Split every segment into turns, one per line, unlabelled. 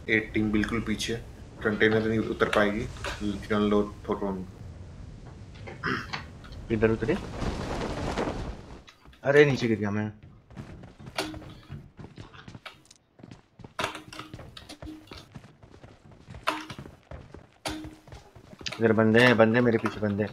एक टीम बिल्कुल पीछे, कंटेनर नहीं उतर पाएगी, गन लो ठोको उनको।
इधर उतरे। अरे नीचे गिर गया मैं। इधर बंदे हैं, बंदे मेरे पीछे बंदे।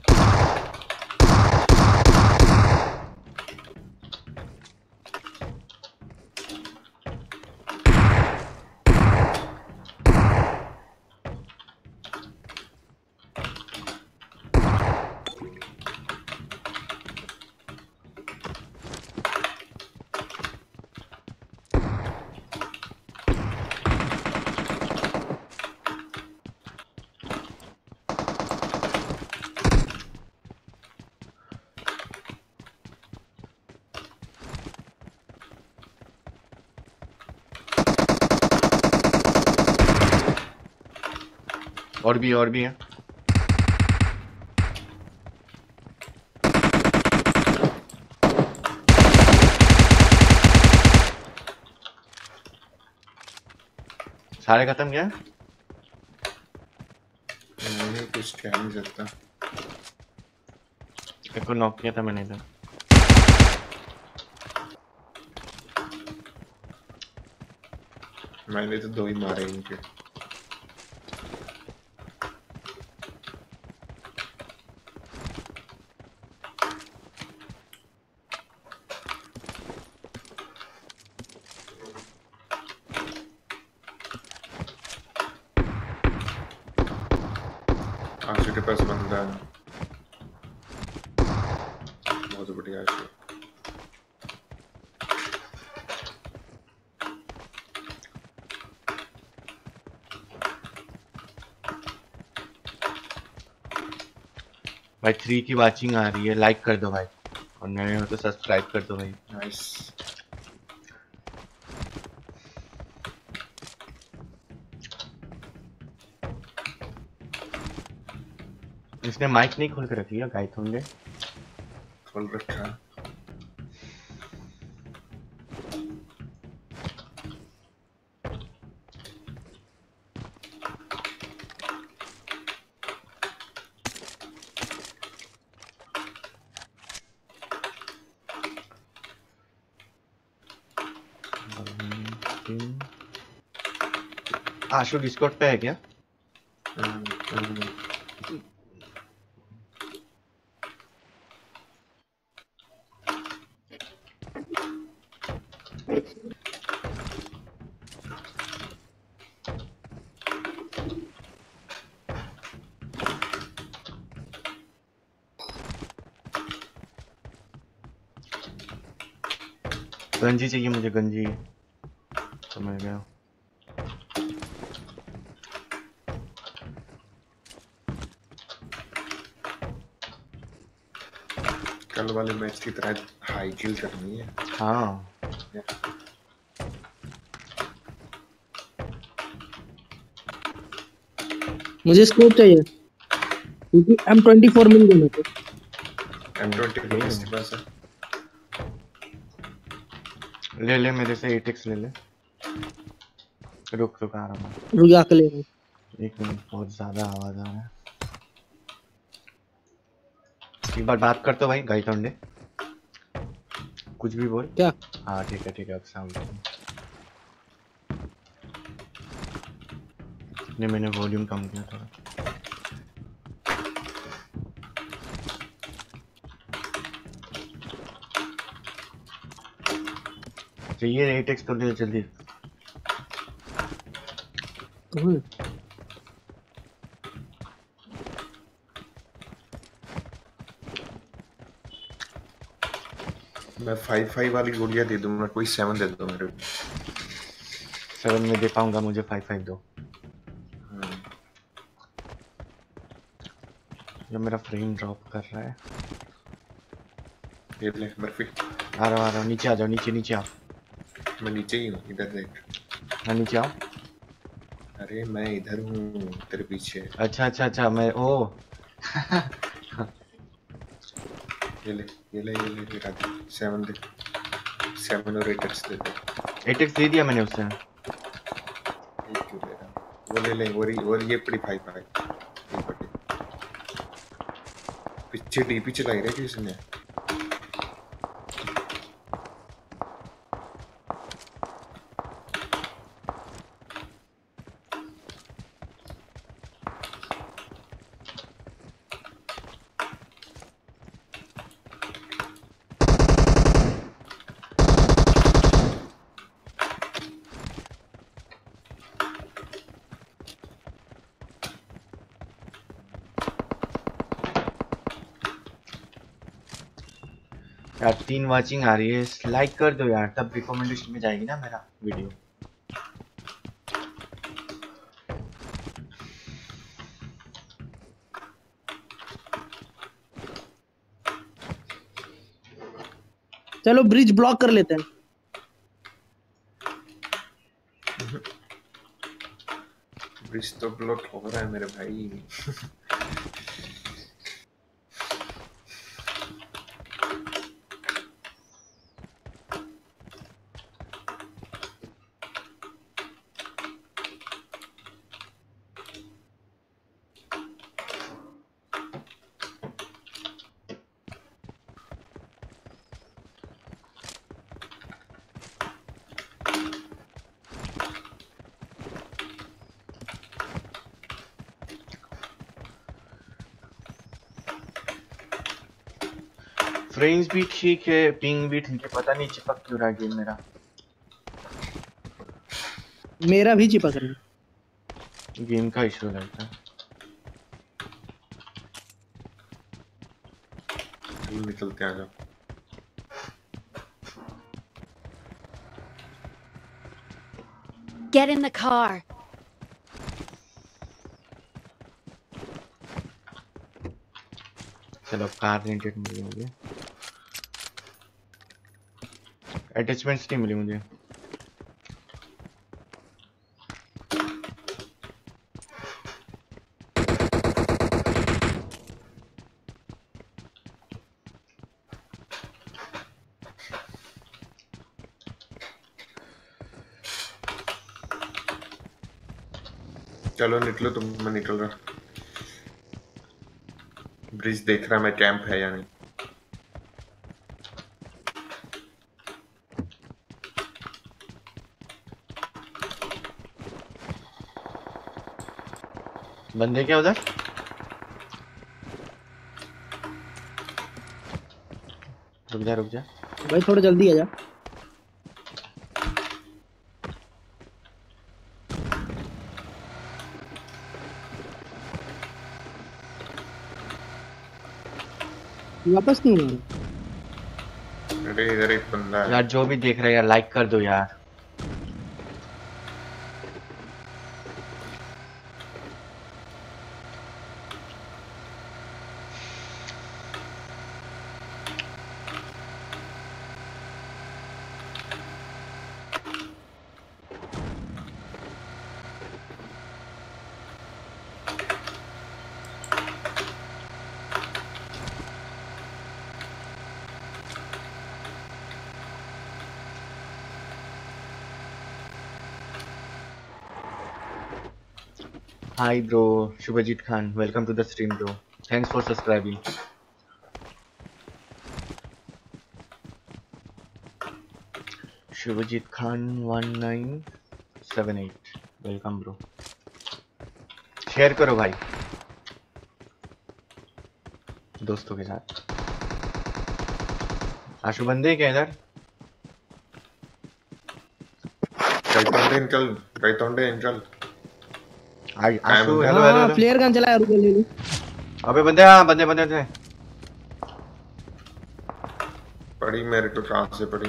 और भी है। सारे खत्म क्या?
मैंने कुछ कह नहीं सकता।
एक को नॉक किया था मैंने इधर।
मैंने तो 2 ही मारे इनके। आशु के पास बंदा है, बहुत बढ़िया आशु।
भाई 3 की वाचिंग आ रही है, लाइक कर दो भाई, और नए हो तो सब्सक्राइब कर दो भाई।
नाइस।
इसने माइक नहीं खोल के रखी है गाइथन ने।
खोल रखा है।
आशु डिस्कॉर्ड पे है क्या? गंजी चाहिए मुझे, गंजी। समझ गया।
कल वाले मैच की तरह हाई किल करनी है।
हाँ
मुझे स्कोप चाहिए क्योंकि M24 मिल गया मेरे को।
M24 किसके पास है?
ले ले मेरे से 8x ले ले। रुक रुक आ रहा हूँ।
रुक आके ले रहा हूँ।
एक मिनट, बहुत ज्यादा आवाज आ रहा है। एक बार बात कर तो भाई गाइथन ने, कुछ भी बोल।
क्या?
हाँ ठीक है अब साउंड। नहीं मैंने वॉल्यूम कम किया थोड़ा। चाहिए 8x तो ले जल्दी।
मैं 5-5 वाली गोलियां दे दूंगा, कोई 7 दे दो मेरे को।
7 में दे पाऊंगा, मुझे 5-5 दो। जो मेरा फ्रेम ड्रॉप कर रहा है।
ये ले मर्फी।
आ रहा हूँ, नीचे आ जाओ, नीचे आओ।
मैं नीचे ही हूँ, इधर देख।
हाँ नीचे आओ।
अरे मैं इधर हूँ तेरे पीछे।
अच्छा मैं ओ
ये ले 7 दे। 7 और 8x दे दे।
8x दे दिया मैंने उससे।
एक क्यों दे रहा? वो ले ले वो ये पड़ी 5-5 ये पड़ी पीछे डीपी चलाई रही किसी ने
यार 3 वाचिंग आ रही है, लाइक कर दो यार, तब रिकमेंडेशन में जाएगी ना मेरा वीडियो।
चलो ब्रिज ब्लॉक कर लेते हैं।
ब्रिज तो ब्लॉक हो रहा है मेरे भाई।
फ्रेम्स भी ठीक है, पिंग भी ठीक है, पता नहीं चिपक क्यों रहा है गेम मेरा।
मेरा भी चिपक रहा है।
गेम का इशू लगता है।
निकलते आ जाओ।
Get in the car.
चलो कार रेंटेड मिली मुझे, अटैचमेंट्स नहीं मिली मुझे।
चलो निकलो तुम, मैं निकल रहा। ब्रिज देख रहा मैं कैंप है या नहीं।
बंदे क्या उधर? रुक जा
भाई थोड़ा जल्दी आ जा। वापस नहीं आ रहा।
अरे इधर एक बंदा है
यार, जो भी देख रहा है यार लाइक कर दो यार। Hi bro, Shubhajit Khan, welcome to the stream bro. Thanks for subscribing. Shubhajit Khan 1978, welcome bro. Share करो भाई दोस्तों के साथ। आशु बंदे क्या इधर?
गाइतोंडे निकल।
आशु हेलो
हाँ
हेलो।
फ्लेयर गन चला, रुको ले लो।
अबे बंदे, हाँ बंदे
पड़ी मेरे को, कहां से पड़ी?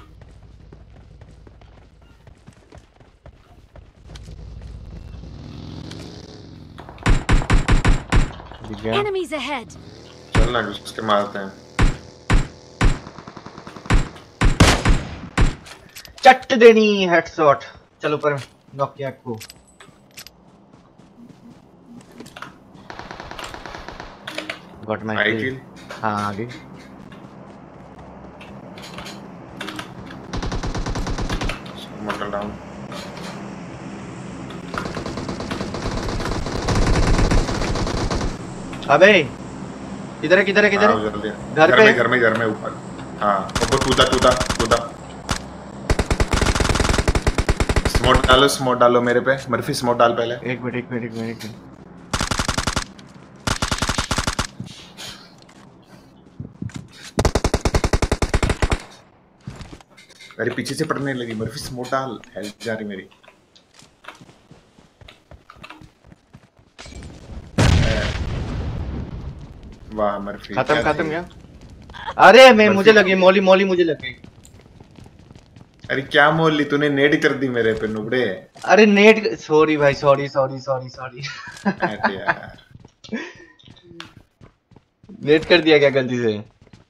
दिख गया।
Enemies ahead.
चल ना उसके मारते हैं।
चट देनी हेडशॉट। चलो पर नॉक किया को। Got my kill. हाँ आगे
मोटल डाउन।
अबे किधर है किधर है किधर
आओ
है?
जल्दी।
घर पे?
घर में ऊपर। हाँ ऊपर कूदा कूदा कूदा। स्मोक डालो मेरे पे। मर्फी स्मोक डाल पहले।
एक मिनट एक मिनट एक मिनट एक मिनट।
अरे पीछे से पड़ने लगी। मर्फी स्मोक डाल। हेल्प जा रही मेरी। वाह मर्फी
खत्म
क्या
खत्म
थी?
क्या? अरे मैं मुझे
मर्फी
लगी मौली मौली मुझे लगी।
अरे क्या मोल ली तूने? नेड कर दी मेरे पे नुबड़े।
अरे नेट सॉरी भाई सॉरी सॉरी सॉरी सॉरी।
अरे यार
नेट कर दिया क्या गलती से?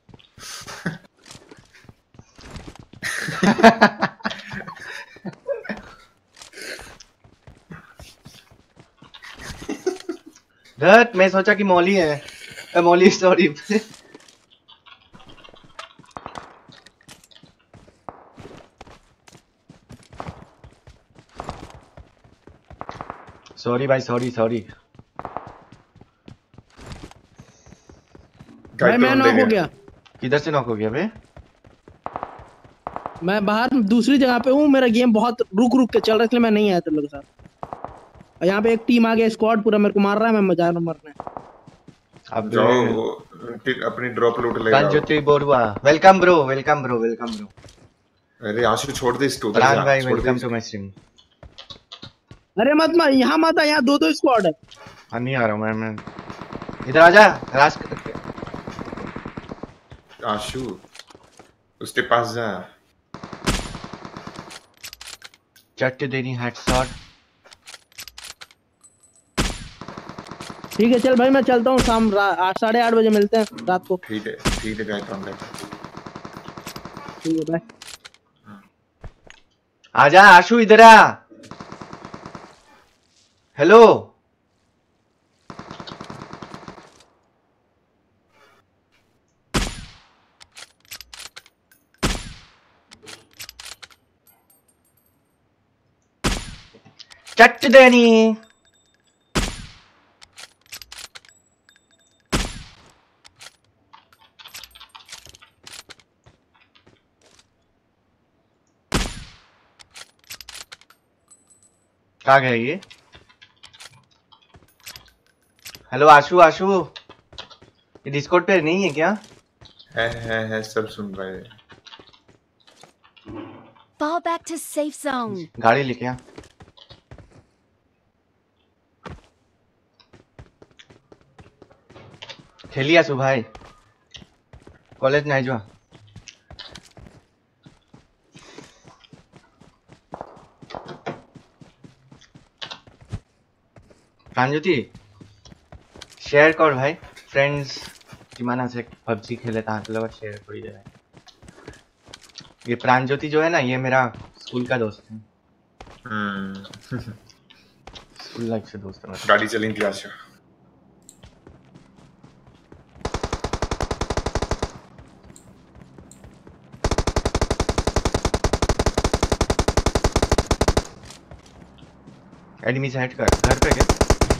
धत मैं सोचा कि मौली है। मौली सॉरी। सॉरी भाई सॉरी सॉरी।
भाई मैं नॉक हो गया।
किधर से नॉक हो गया बे?
मैं बाहर दूसरी जगह पे हूँ। मेरा गेम बहुत रुक रुक के चल रहा है, इसलिए मैं नहीं आया तुम लोग के साथ। और यहाँ पे एक टीम आ गया, स्क्वाड पूरा मेरे को मार रहा है। मैं मजा रहा हूँ मरने।
अब
जाओ अपनी ड्रॉप लूट ले जाओ।
Pranjyoti Borua welcome bro welcome bro welcome bro.
अरे आशु छोड़ दे इसको। उधर
प्राण
जा
भाई
छोड़ दे
वेलकम टू
इसको।
My stream.
अरे मत यहाँ मत आ, यहाँ दो दो स्क्वाड है।
हाँ नहीं आ रहा हूँ मैं इधर आजा राज।
आशु उसके पास जा।
चट देनी हेडशॉट।
ठीक है चल भाई मैं चलता हूँ। शाम 8:30 बजे मिलते हैं रात को।
ठीक है गए तो हमने।
ठीक है बाय।
आजा आशु इधर आ। हेलो चट देनी। कहाँ गए ये? हेलो आशु आशु ये डिस्कॉर्ड पे नहीं है क्या?
है सब सुन रहे हैं।
Fall back to safe zone.
गाड़ी लेके आ। खेली आशु भाई कॉलेज नहीं जो। प्रांजोति शेयर कर भाई फ्रेंड्स जिमाना से पबजी खेले था मतलब शेयर कर दे। ये प्रांजोति जो है ना ये मेरा स्कूल का दोस्त है। स्कूल लाइफ से दोस्त है।
गाड़ी चली थी आशु।
एनिमी से हट कर घर पे क्या?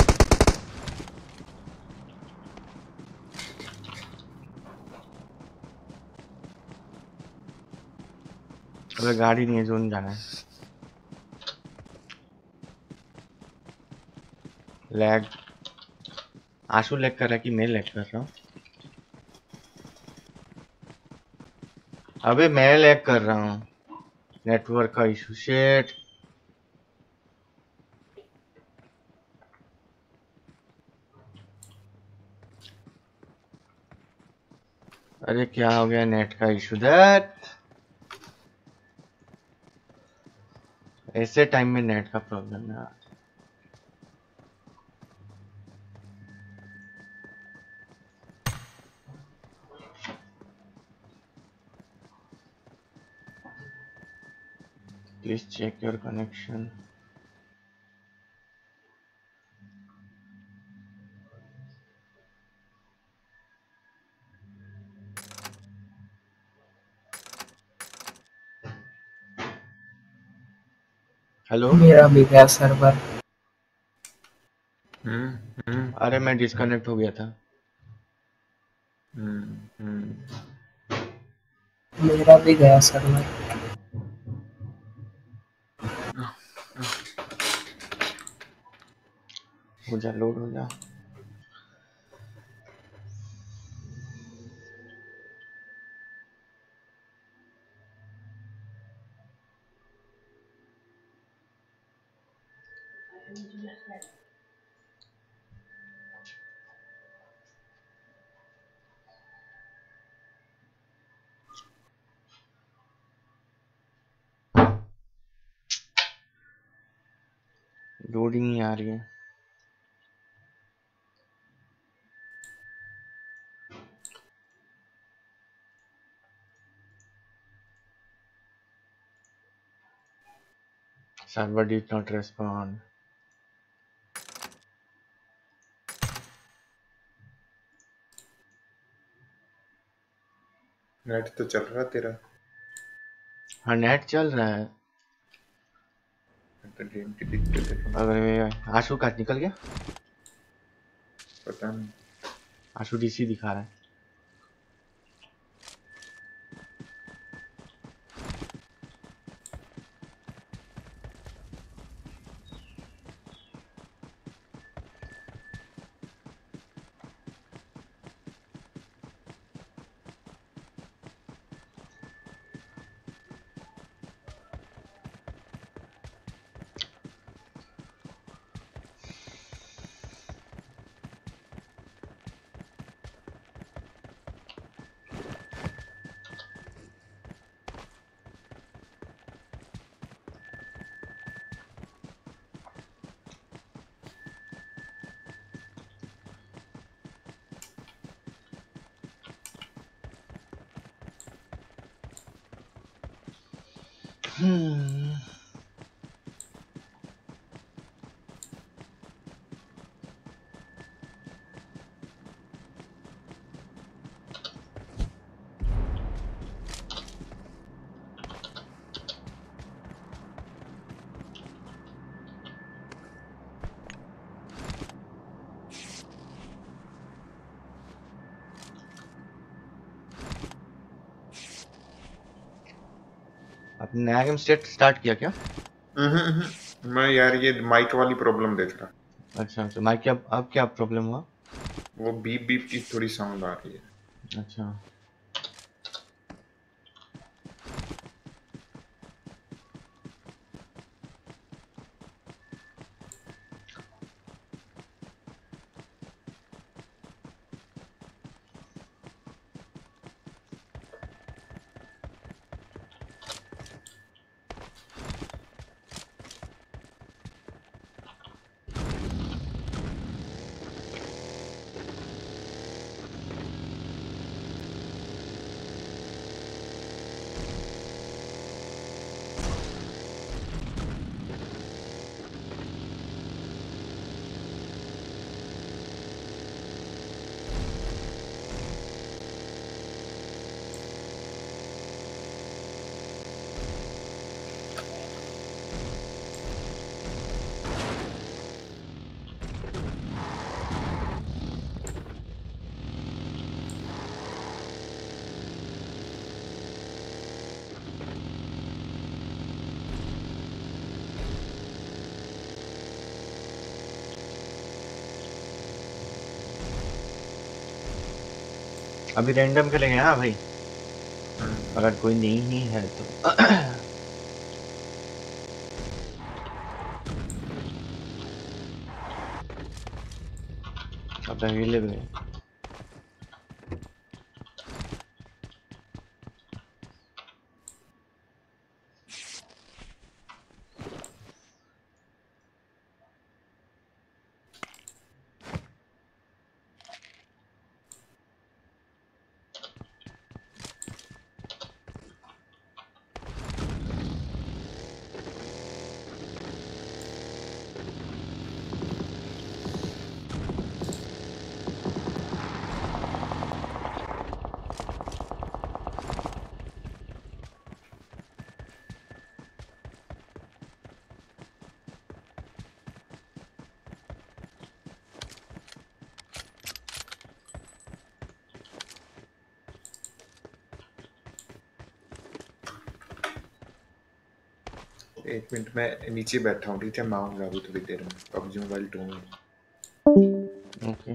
अबे गाड़ी नहीं है जोन जाना है। लैग आशु लैग कर रहा है कि मैं लैग कर रहा हूँ? अबे मैं लैग कर रहा हूँ। नेटवर्क का इशू शेट। अरे क्या हो गया नेट का इशू दैट। ऐसे टाइम में नेट का प्रॉब्लम है। Please check your connection. Hello
मेरा भी गया सर्वर।
अरे मैं डिस्कनेक्ट हो गया था।
हम्म।
मेरा भी गया सर में।
हो जा, लोड हो जा। लोडिंग नहीं आ रही है। Server did not respond.
Net तो चल रहा तेरा।
हाँ नेट चल रहा है।
तो गेम की दिक्कत है।
अगर आशु का निकल गया।
पता नहीं।
आशु डीसी दिखा रहा है। आपने नया गेम स्टार्ट किया क्या?
मैं यार ये माइक वाली प्रॉब्लम देख रहा।
अच्छा तो माइक क्या, अब क्या प्रॉब्लम हुआ?
वो बीप बीप की थोड़ी साउंड आ रही है।
अच्छा अभी रैंडम खेलेंगे। हाँ भाई, अगर कोई नहीं ही है तो अब अवेलेबल है।
एक मिनट मैं नीचे बैठा हूँ, ठीक है? मैं आऊंगा अभी थोड़ी देर में। पबजी मोबाइल 2 में।
ओके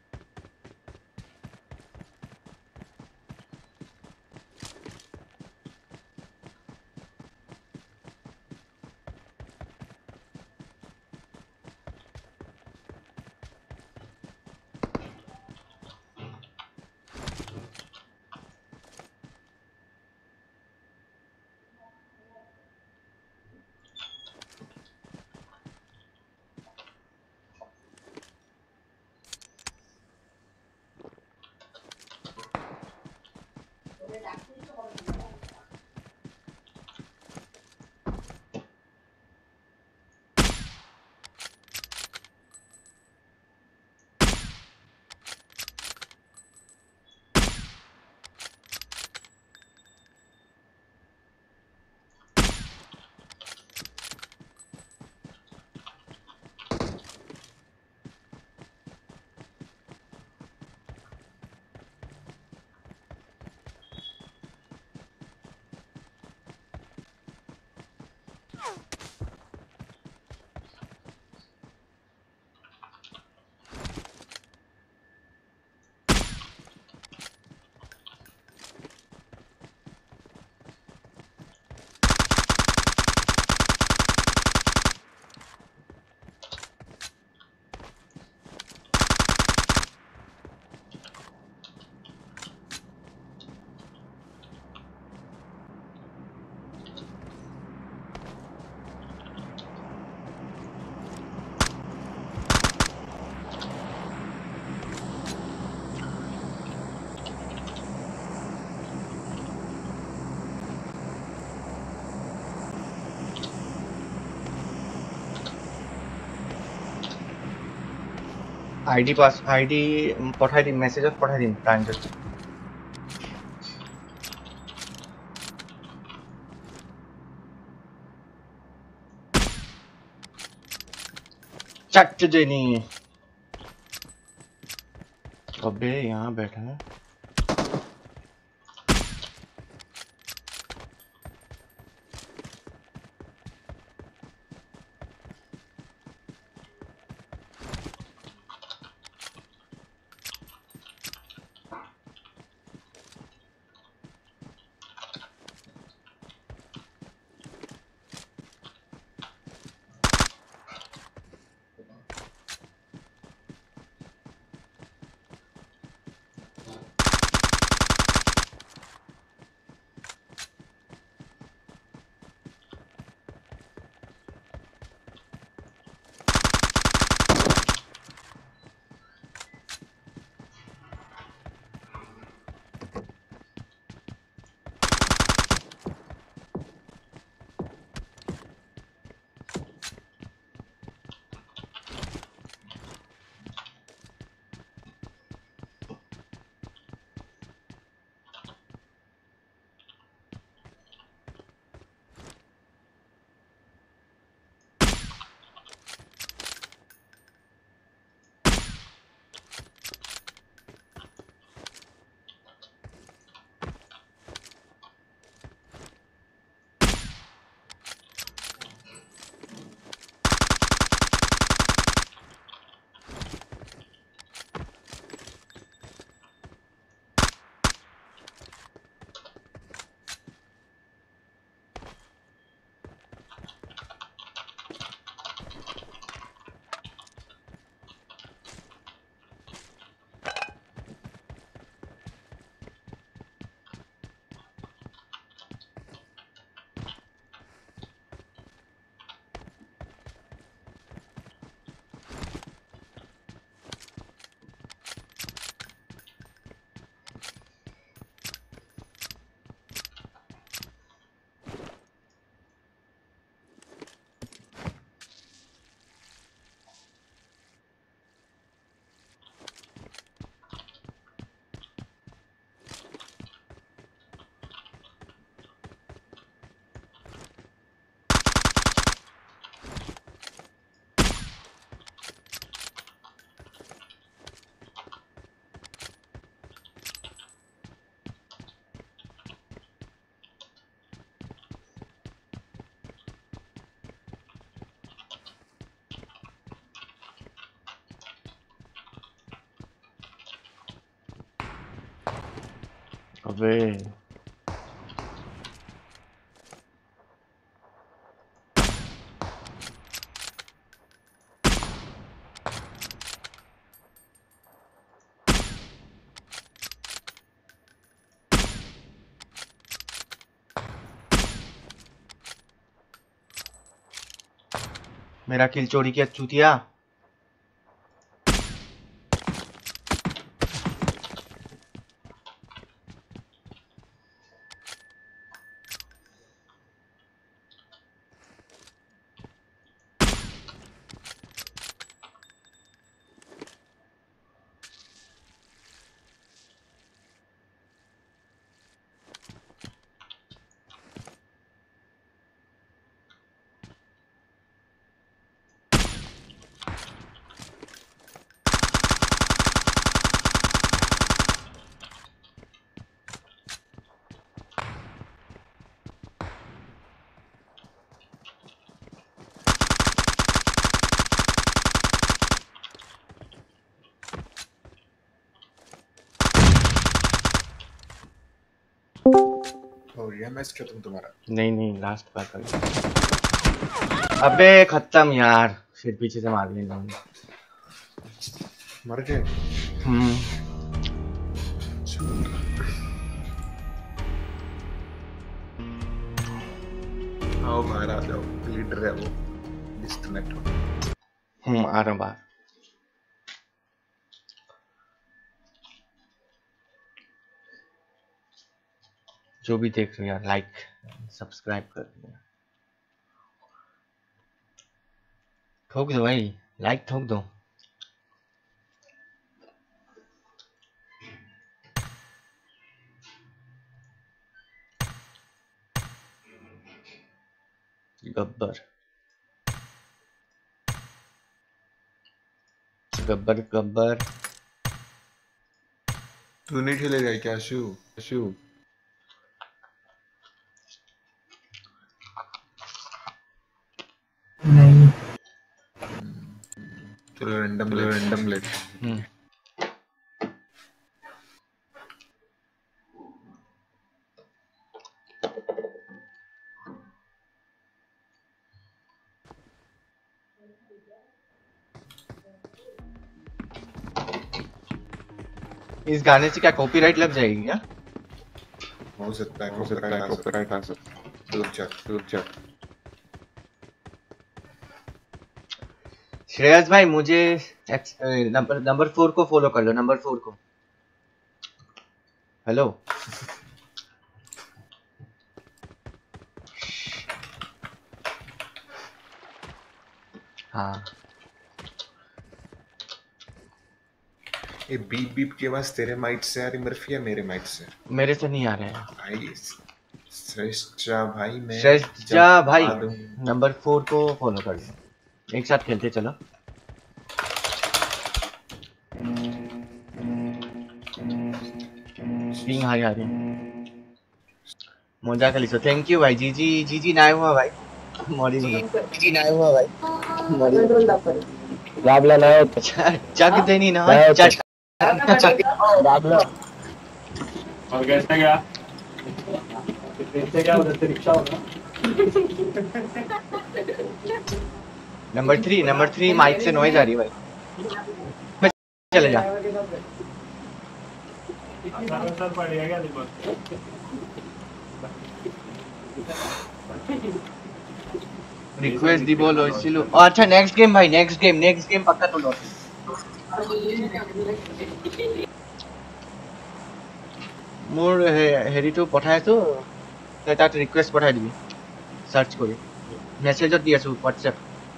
আইডি পাস আইডি পঠাই দিম মেছেজত পঠাই দিম প্ৰাঞ্জত चट देनी अबे यहाँ बैठा है अबे मेरा किल चोरी किया चूतिया।
और ये मैच खत्म तुम्हारा?
नहीं नहीं लास्ट बार कर। अबे खत्म यार, फिर पीछे से मार लेना।
मर गए? आओ बाहर आ जाओ, लीडर है वो, डिस्कनेक्ट हो।
आ रहा हूँ बाहर। जो भी देख रहे हो यार, लाइक सब्सक्राइब कर दो। ठोक दो भाई, लाइक ठोक दो। गब्बर गब्बर गब्बर।
तू नहीं खेलेगा क्या शू? शू
नहीं
चलो रैंडम ले।
इस गाने से क्या कॉपीराइट लग जाएगी क्या?
हो सकता है कॉपीराइट आ सकता है। दूर जा।
श्रेयस भाई मुझे नंबर 4 को फॉलो कर लो, नंबर 4 को। हेलो हाँ
ये बीप बीप के आवाज तेरे माइक से आ रही मर्फी या मेरे माइक से?
मेरे से नहीं आ रहे हैं
भाई श्रेष्ठा भाई, मैं
श्रेष्ठा भाई
आ दूं।
नंबर 4 को फॉलो कर लो, एक साथ खेलते चलो। पिंग हाई आ रही है। मोजा कली सो थैंक यू भाई। जीजी ना हुआ भाई, मॉडी नहीं जीजी ना हुआ भाई, मॉडी राबला ना चक देनी ना चक राबला।
और कैसे गया? कैसे गया? उधर से रिक्शा होगा।
नंबर 3 माइक से नॉइज आ रही है भाई, चले जा।
सर पड़ेगा क्या देखो?
रिक्वेस्ट दी बोलो इसीलिए। अच्छा नेक्स्ट गेम भाई, नेक्स्ट गेम पक्का तो लो। मोर हेरी तो पठाए तो তাত রিকোয়েস্ট পঠাই দিবি সার্চ কৰি মেসেজত দি আছো WhatsApp।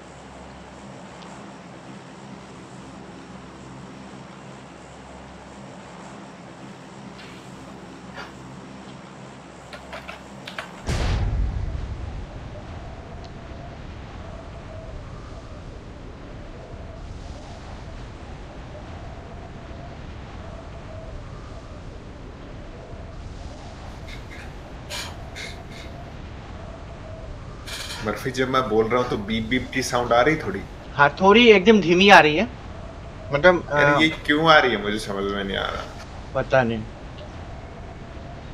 मर्फी जब मैं बोल रहा हूँ तो बीप बीप की साउंड आ रही थोड़ी?
हाँ थोड़ी एकदम धीमी आ रही है, मतलब
यार ये क्यों आ रही है मुझे समझ में नहीं आ रहा।
पता नहीं।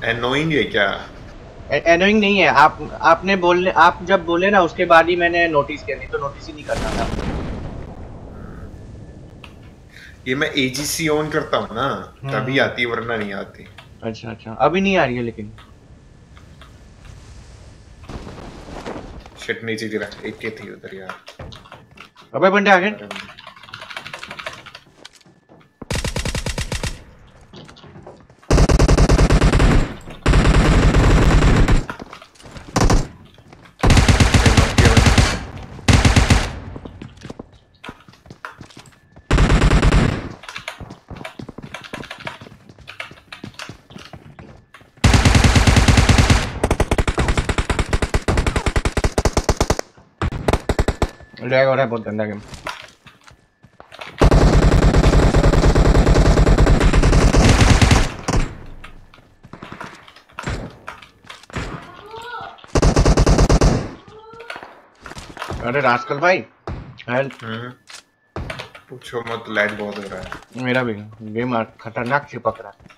एनोइंग है क्या?
एनोइंग नहीं है। आप जब बोले ना उसके बाद ही मैंने नोटिस किया, नहीं तो नोटिस ही नहीं करना था।
ये मैं एजीसी ऑन करता हूँ ना तभी आती है, वरना नहीं आती।
अच्छा अच्छा, अभी नहीं आ रही है लेकिन।
शिट नीचे गिरा, एक के थी उधर यार।
अबे बंदे आ गए। लैग हो रहा है बहुत गंदा गेम। अरे रास्कल भाई हेल्प।
पूछो मत, लैग बहुत हो रहा है।
मेरा भी गेम खतरनाक चिपक रहा है।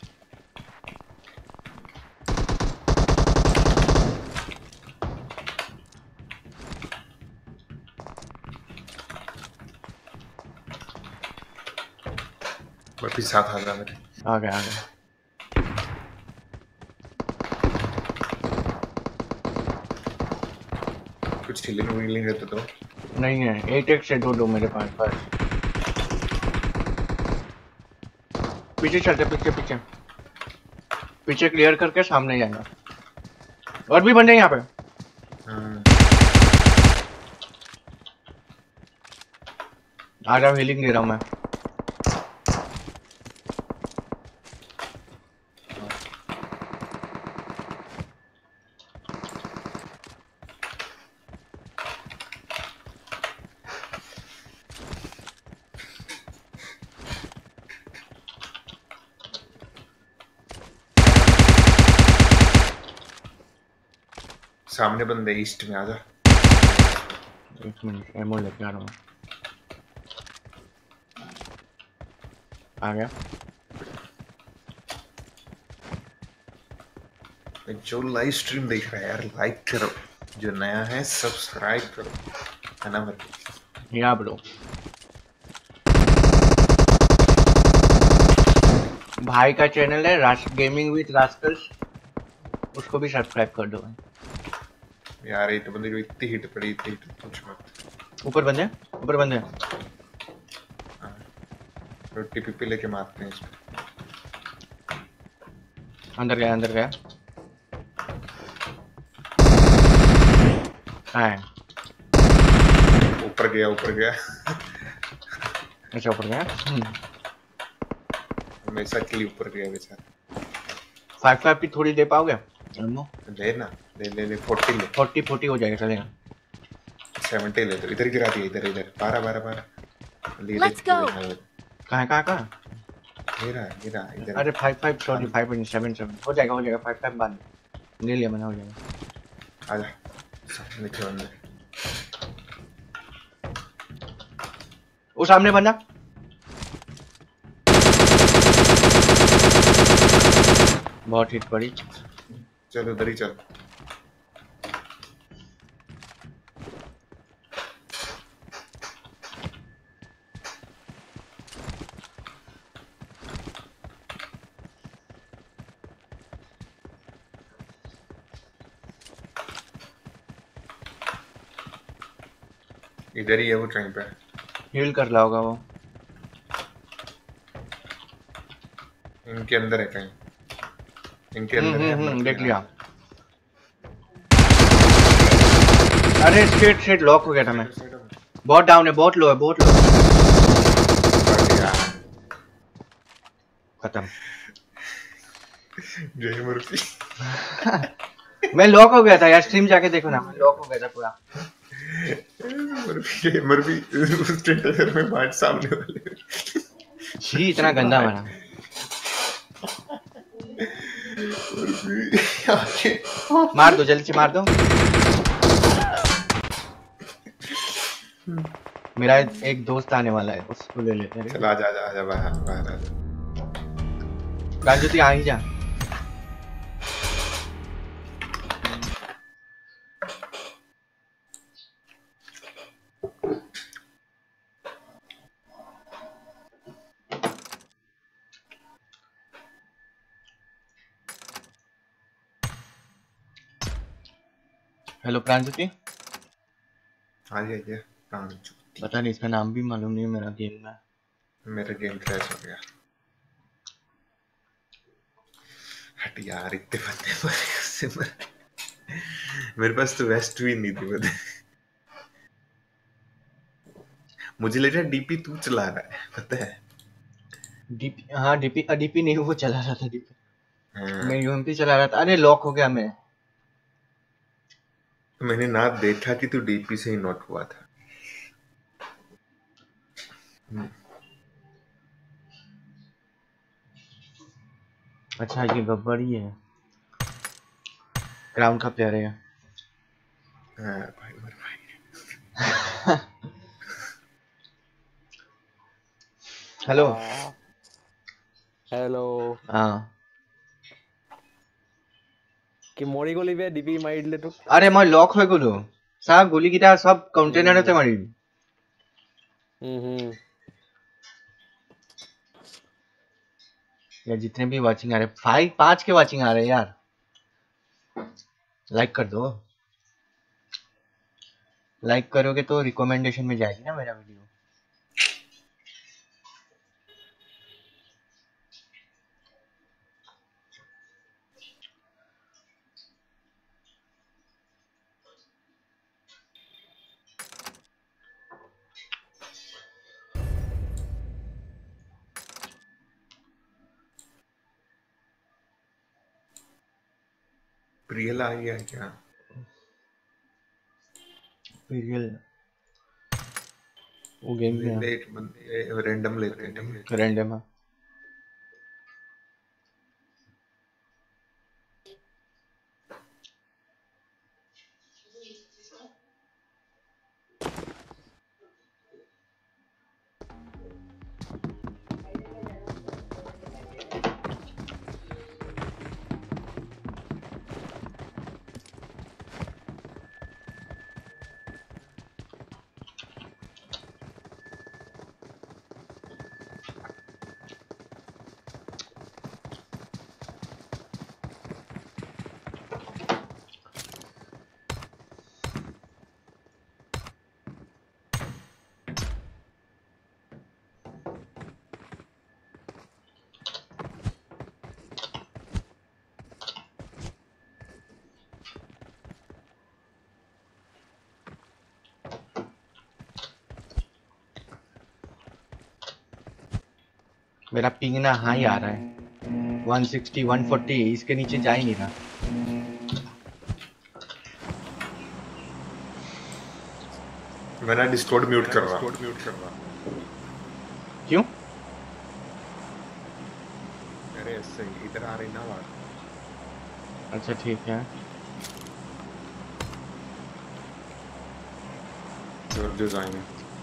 वापिस साथ आ जा मेरे।
आ गया।
कुछ हीलिंग वीलिंग रहता तो
नहीं है, 8x से दो मेरे पास बस। पीछे चलते, पीछे पीछे क्लियर करके सामने जाना। और भी बंदे यहाँ पे। आ जाओ, हीलिंग दे रहा हूँ मैं।
सामने बंदे ईस्ट में, आजा।
एक मिनट, एमो लेके आ रहा हूँ। आ गया।
जो लाइव स्ट्रीम देख रहा है यार, लाइक करो। जो नया है सब्सक्राइब करो, है ना भाई?
या ब्रो, भाई का चैनल है राश गेमिंग विद रास्कल्स, उसको भी सब्सक्राइब कर दो
यार। ये तो बंदे को इतनी हिट पड़ी, इतनी हिट पूछ मत।
ऊपर बंदे
रोटी पिपी लेके मारते हैं इसमें।
अंदर गया। हाँ
ऊपर गया
अच्छा, ऊपर गया।
हमेशा के लिए ऊपर गया बेचारा।
5 की थोड़ी दे पाओगे?
लेना ले 40
हो जाएगा, चलेगा।
70 ले, तो इधर गिरा दिया, इधर 12
Let's go.
कहाँ?
गिरा इधर।
अरे 5 सॉरी 5.77 हो जाएगा 5 बाद ले लिया मैंने, हो जाएगा।
आजा नीचे बंदे।
वो सामने बंदा। बहुत हिट पड़ी।
चल उधर ही चल। इधर ही है वो, ट्रेन पे
हील कर ला होगा वो।
इनके अंदर है कहीं, इनके अंदर है।
देख लिया। अरे स्ट्रेट लॉक हो गया था मैं। बहुत डाउन है, बहुत लो है। खत्म।
जय मुर्गी।
मैं लॉक हो गया था यार, स्ट्रीम जाके देखो ना, मैं लॉक हो गया था पूरा।
मुर्गी उस ट्रेलर में बात सामने वाले।
छी, इतना गंदा बना। मार दो, जल्दी से मार दो। मेरा एक दोस्त आने वाला है, उसको ले लेते हैं।
चल आजा बाहर आ जा।
गांजोती आ ही जा। हेलो प्रांजति।
आ गया प्रांजति।
पता नहीं, इसका नाम भी मालूम नहीं है मेरा गेम में।
मेरा गेम क्रैश हो गया। हट यार, इतने बंदे मरे उससे मेरे पास तो वेस्ट भी नहीं थी पता। मुझे लग रहा है डीपी तू चला रहा है, पता है।
डीपी, हाँ डीपी नहीं, वो चला रहा था डीपी।
हाँ।
मैं यूएमपी चला रहा था। अरे लॉक हो गया मैं।
मैंने ना देखा कि तू डीपी से ही नॉट हुआ था।
अच्छा ये गब्बर ही है, क्राउन का प्लेयर है।
हाँ भाई मेरे भाई।
हेलो।
हेलो
हाँ
কি মৰি গলি বে ডিপি মাৰি দিলে তোক
আরে মই লক হৈ গলো সব গুলিকেইটা সব কন্টেইনাৰতে মাৰিম यार जितने भी वाचिंग आ रहे 5 के वाचिंग आ रहे हैं यार लाइक कर दो लाइक करोगे तो रिकमेंडेशन में जाएगी ना मेरा वीडियो
प्रियल आ गया क्या?
प्रियल वो गेम में
एक बंदे रैंडम लेते हैं
रैंडम है मेरा पिंग ना हाई आ रहा है 160 140 इसके नीचे जा ही नहीं रहा
मैंने डिस्कॉर्ड म्यूट कर रहा
क्यों
अरे ऐसे ही इधर आ रही ना बात
अच्छा ठीक है
जो जाएंगे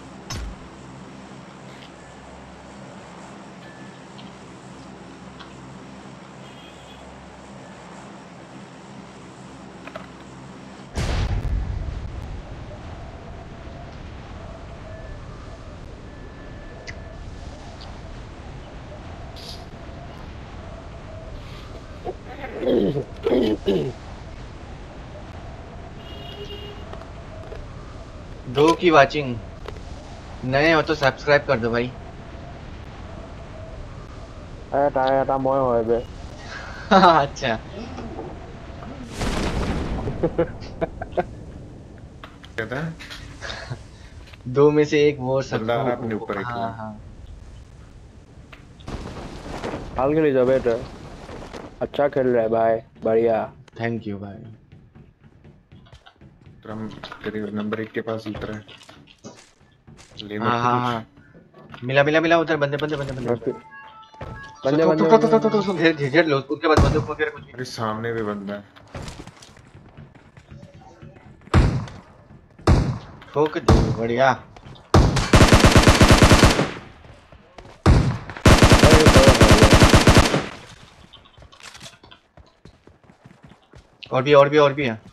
दो की वाचिंग नए हो तो सब्सक्राइब कर दो भाई
এটা মই হয় বে
अच्छा
कहता है
दो में से एक वो सब
बंदा आ रहा अपने ऊपर एक
हाँ हाँ
ভাল খেলি যাবে এটা अच्छा खेल रहा है भाई बढ़िया
थैंक यू भाई
तेरे नंबर 1 के पास उतरा है ले
हाँ हाँ हाँ मिला उधर बंदे घेर लो उसके बाद बंदूक वगैरह कुछ भी
अरे सामने भी बंदा है
ठोक दो बढ़िया और भी है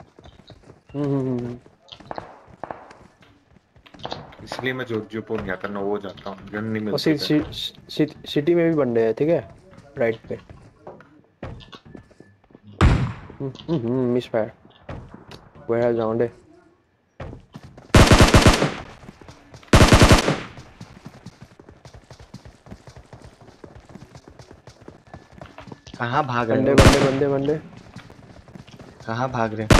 इसलिए मैं जो पोन जाता ना वो जाता हूँ गन नहीं मिलती
सिटी में भी बंदे हैं ठीक है राइट पे मिस फायर warehouse जाऊँ दे।
कहाँ भाग रहे
बंदे
हो?
बंदे बंदे बंदे।
कहाँ भाग रहे?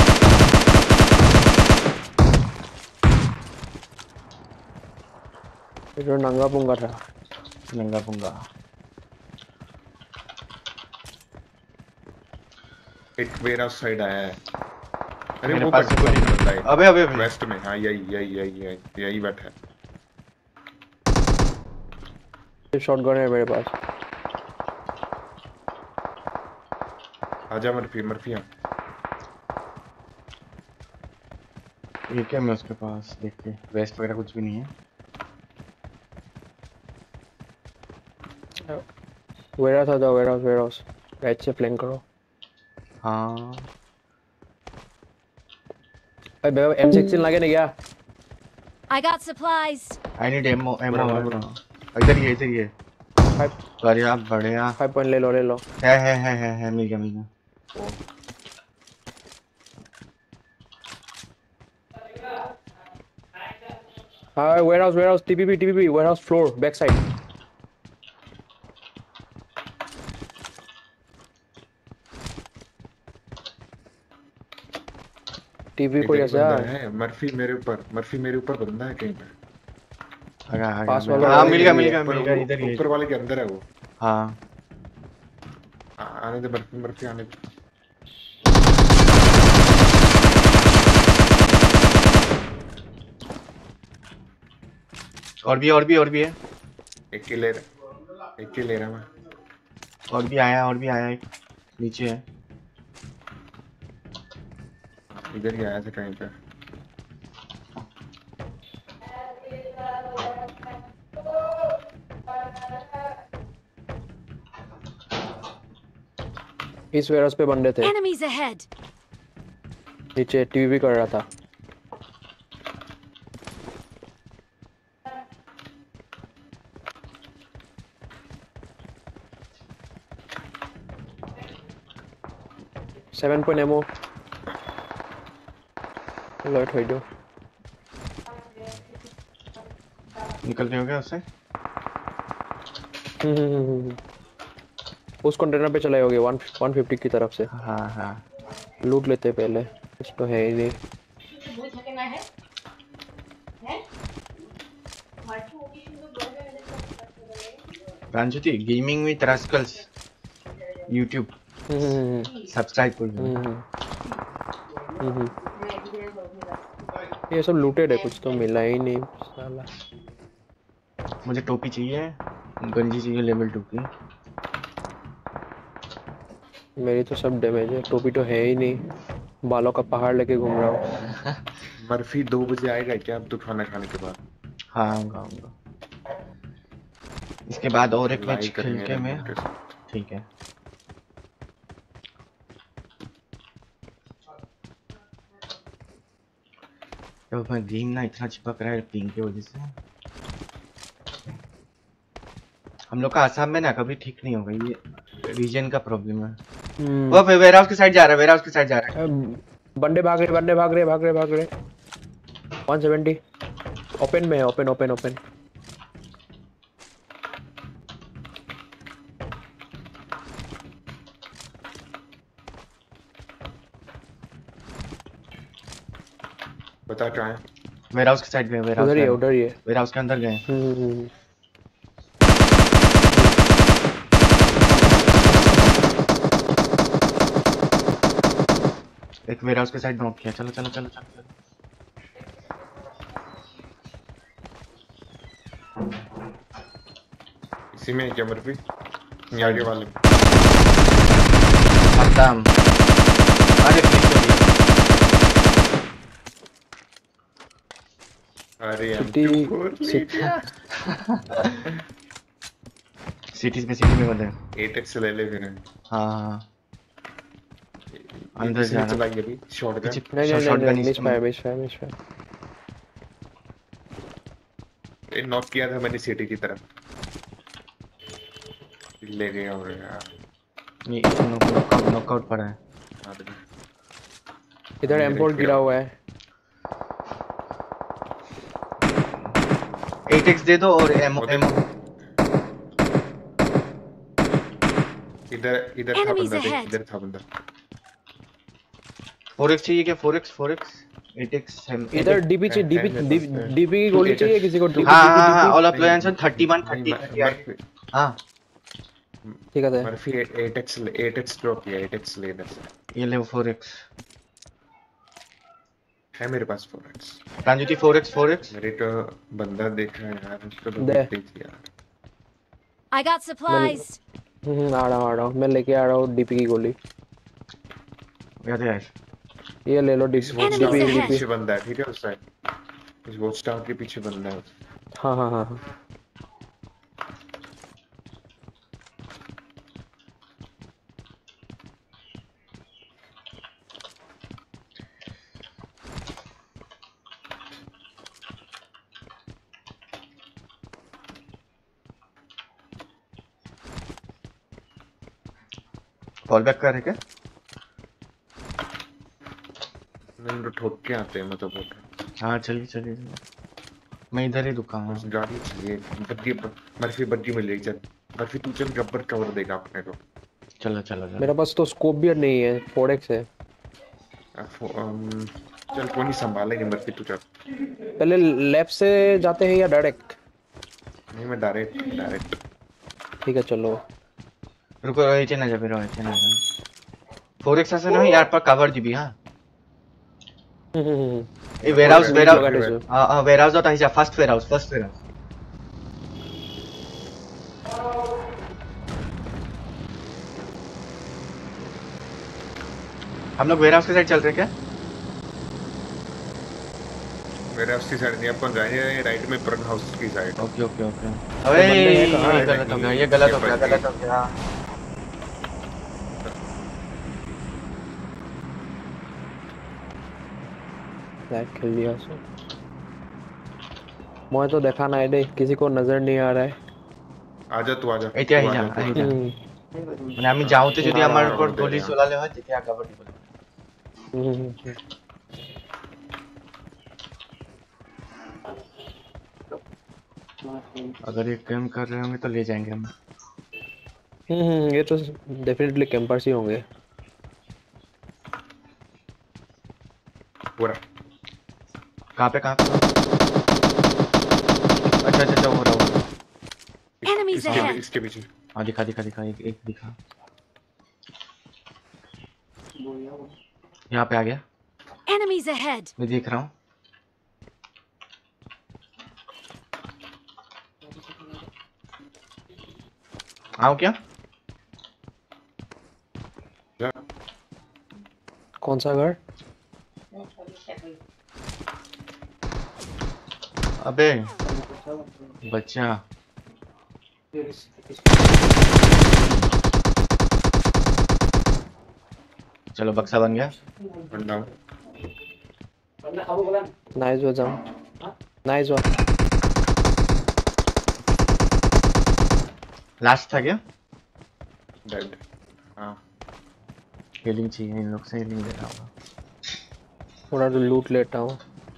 ये जो नंगा पुंगा था।
नंगा पुंगा।
एक वेयर हाउस साइड आया है। अरे
मेरे
वो
पास
बंदा बंदा है
अबे अबे अबे।
वेस्ट में। हाँ यही बैठा है।
ये शॉटगन है मेरे पास।
आजा मर्फी मर्फी यहाँ।
ये क्या मैं उसके पास देख के वेस्ट वगैरह कुछ भी नहीं है।
वेयरहाउस आ जाओ वेयरहाउस। राइट से फ्लैंक करो।
हाँ
अरे बेबा M16 लागे नहीं क्या?
I got supplies.
I need ammo ammo.
बड़ा।
इधर ही है।
5
बढ़िया बढ़िया।
5 पॉइंट ले लो।
है मिल गया।
हाँ warehouse TPP warehouse floor back side. TV कोई
इधर ही
ऐसा
बंदा है। मर्फी मेरे ऊपर बंदा है कहीं पे।
आ
पास
गया।
वाला
हाँ
है,
मिल
ये
गया
ऊपर
इधर ही है।
ऊपर वाले के अंदर है वो।
हाँ
आने दे मर्फी आने दे।
और भी है।
एक के ले रहा मैं।
और भी आया एक नीचे है।
इधर ही आया था कहीं पे।
इस वेयरहाउस पे बंदे थे।
Enemies ahead.
नीचे टीवी कर रहा था। सेवन पॉइंट एमओ लॉट हो दो।
निकल गए हो क्या उससे?
उस कंटेनर पे चले होगे 150 की तरफ से।
हाँ
लूट लेते पहले। कुछ तो है ही नहीं।
Pranjyoti gaming with rascals YouTube subscribe कर दो।
ये सब लूटेड है, कुछ तो मिला ही नहीं साला।
मुझे टोपी चाहिए, गंजी चाहिए लेवल 2 की।
मेरी तो सब डैमेज है, टोपी तो है ही नहीं। बालों का पहाड़ लेके घूम रहा हूँ।
मर्फी 2 बजे आएगा क्या अब तो खाना खाने के बाद?
हाँ आऊंगा इसके बाद और एक मैच
लाइक
खेल
करेंगे
के मैं।
उनके साथ।
ठीक है तो मैं गेम ना इतना चिपक रहा है पिंग की वजह से। हम लोग का आसाम में ना कभी ठीक नहीं होगा, ये रीजन का प्रॉब्लम है। वो वेयरहाउस के साइड जा रहा है।
बंदे भाग रहे 170 ओपन में है। ओपन
बता कहाँ है?
वेयरहाउस के साइड गए।
उधर ही है
वेयरहाउस के अंदर गए। एक वेयरहाउस के साइड नॉक किया। चलो
इसी में है क्या मर्फी? ये आगे वाले में।
खत्म। अरे
अरे
सिटी में बंदे।
8x ले ले फिर।
हाँ अंदर
से
जाना।
चलाएंगे अभी शॉटगन।
नहीं मिस फायर।
ये नॉक किया था मैंने सिटी की तरफ। ले गया और यार
ये नॉकआउट पड़ा है।
इधर M4 गिरा हुआ है।
8x दे दो और एमओ
इधर इधर था
Enemies
बंदा, देख
ahead.
इधर था बंदा।
4x चाहिए क्या? 4x 8x
इधर डीपी
है
डीपी
मेरे पास है।
डीपी की गोली
8x
चाहिए किसी को?
हाँ ऑल ऑफ
नहीं,
लोयंसन 31
नहीं,
30
मर्फी
30 हाँ
ठीक है।
मर्फी 8x ड्रॉप किया, 8x ले इधर से।
ये ले 4x
है मेरे पास 4x।
प्रांजुति 4x
मेरे तो बंदा देखा है यार, उसको तो
दे।
देख लीजिए यार।
I got supplies.
आ रहा हूँ मैं, लेके आ रहा हूँ डीपी की गोली।
याद है
ये ले लो
इस वॉच
Enemies
टावर के
ahead.
पीछे बंदा है, ठीक है उस साइड। इस वॉच टावर के पीछे बंदा है।
हाँ हाँ हाँ हाँ।
कॉल बैक कर रहे क्या?
नहीं तो ठोक के आते हैं, मैं तो बोल रहा हूँ।
हाँ चलिए मैं इधर ही रुका हूँ।
बस गाड़ी चाहिए, बद्दी मर्फी बद्दी मिल जाएगी। चल मर्फी तू चल, गब्बर कवर देगा अपने को।
चलो
मेरे पास तो स्कोप भी नहीं है, 4x है।
चल कोई नहीं, संभालेंगे मर्फी, तू चल।
पहले लेफ्ट से जाते हैं या डायरेक्ट?
नहीं मैं डायरेक्ट।
ठीक है चलो।
रुको ऐसे ना जा फिर, ऐसे ना जा। 4x ऐसे नहीं यार, पर कवर दिबी हाँ। ये वेयरहाउस हाँ वेयरहाउस होता है जा, फर्स्ट वेयरहाउस। हम लोग वेयरहाउस के साइड चल रहे क्या?
मेरे उसकी साइड नहीं, अपन जाएंगे राइट में प्रन हाउस की साइड।
ओके अबे ये गलत हो गया।
लाइट खेल लिया सो। मैं तो देखा ना है, किसी को नजर नहीं आ रहा है।
आजा तू आजा।
এতিয়া আহি যা মানে আমি যাওঁতে যদি আমার উপর গলি চলালে হয় তেতিয়া আগাব দিব। अगर ये कैम कर रहे होंगे तो ले जाएंगे हम।
ये तो डेफिनेटली कैंपर्स ही होंगे।
पूरा
कहाँ पे अच्छा हो रहा है।
Enemies ahead.
इसके पीछे।
हाँ दिखा एक दिखा। यहाँ पे आ गया।
Enemies ahead.
मैं देख रहा हूँ। आओ क्या?
कौन सा घर?
अबे बच्चा चलो बक्सा बन गया।
नाइस वन जाओ, नाइस वन।
लास्ट था क्या?
डेड। हाँ
हीलिंग चाहिए इन लोग से, हीलिंग ले रहा होगा।
थोड़ा तो लूट लेता हूँ।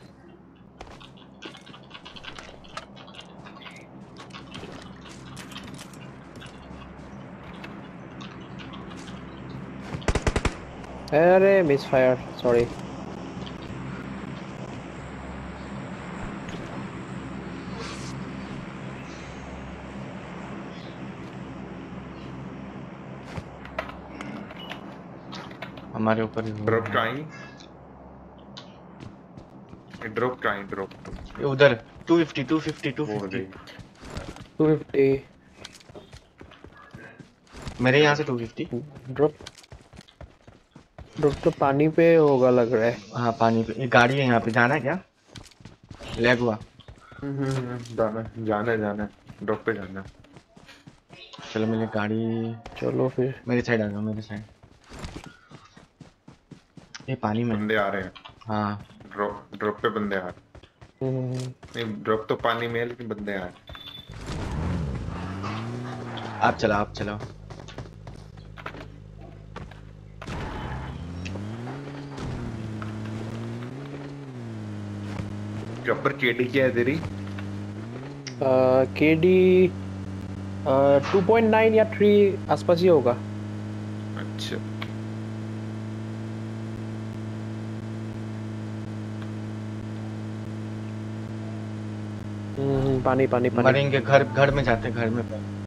अरे मिस फायर, सॉरी।
हमारे ऊपर ही
ड्रॉप ट्राइंग
उधर 250 मेरे यहाँ से 250।
ड्रॉप तो पानी पे होगा लग रहा है।
हाँ पानी पे। ये गाड़ी है यहाँ पे, जाना है क्या? लैग हुआ।
जाना ड्रॉप पे जाना।
चलो मेरी गाड़ी,
चलो फिर
मेरे साइड आ जाओ, मेरे साइड। ये पानी में
बंदे आ रहे हैं।
हाँ
ड्रॉप पे बंदे आ रहे हैं। नहीं ड्रॉप तो पानी में है लेकिन बंदे आ रहे हैं।
आप चलाओ।
प्रॉपर केडी क्या है तेरी?
केडी 2.9 या 3 आसपास ही होगा।
अच्छा
पानी पानी पानी।
मरेंगे, घर में जाते, घर में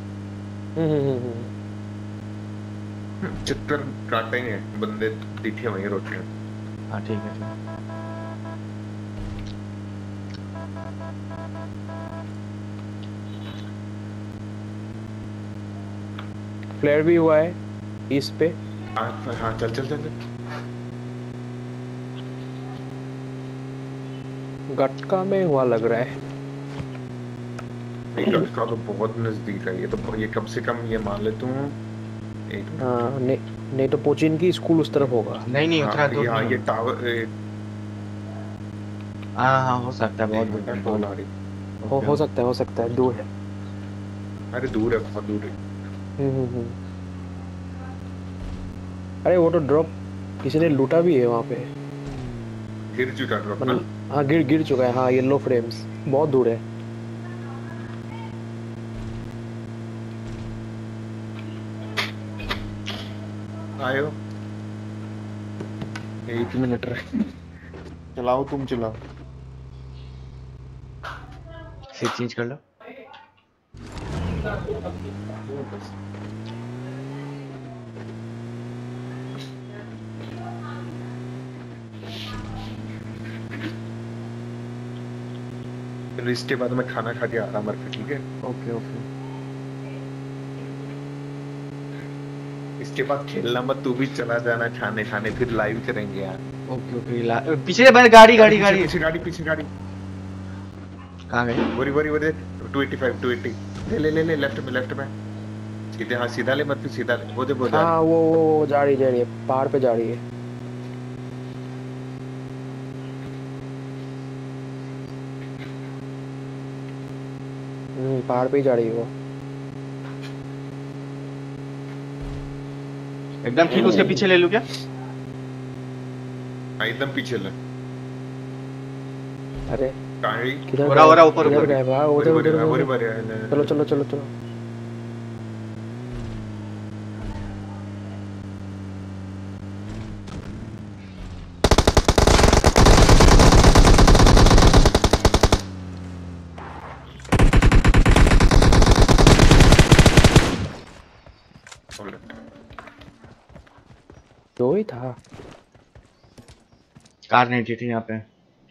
चक्कर काटेंगे बंदे दिखे वहीं रोटे।
हाँ ठीक है, ठीक है।
फ्लेयर भी हुआ है इस पे।
हाँ चल चल चल चल।
गटका में हुआ लग रहा है।
नहीं गटका तो बहुत नजदीक है, ये तो ये कम से कम ये मान ले तू एक
हाँ नहीं तो पोचिन की स्कूल उस तरफ होगा।
नहीं उतना दूर
हाँ
नहीं
ये
है।
टावर
हाँ हो सकता है, बहुत दूर है,
कॉल आ रही।
हो सकता है दूर है।
अरे दूर है, बहुत दूर है।
अरे वो तो ड्रॉप किसी ने लूटा भी है वहाँ पे।
गिर चुका ड्रॉप ना?
हाँ गिर चुका है। हाँ येलो फ्रेम्स बहुत दूर है।
आयो 1 मिनट रहे। चलाओ तुम चलाओ।
सीट चेंज कर लो।
फिर इसके बाद मैं खाना खा के आराम रखा, ठीक है?
Okay okay.
इसके बाद खेलना मत, तू भी चला जाना खाने खाने, फिर लाइव करेंगे यार।
Okay okay. पीछे बस गाड़ी
पीछे गाड़ी
कहाँ गई?
वरी 285 280 ले लेफ्ट में सीधे। हाँ सीधा ले मत, फिर सीधा ले। वो देखो
हाँ वो जा रही है, पहाड़ पे जा रही है। पहाड़ पे ही जा रही है वो।
एकदम ठीक उसके पीछे ले लूं क्या?
हाँ एकदम पीछे ले।
अरे
कहाँ गई?
ओरा ऊपर
गए भाई,
उधर
चलो। दो ही था।
कार नहीं थी यहाँ पे।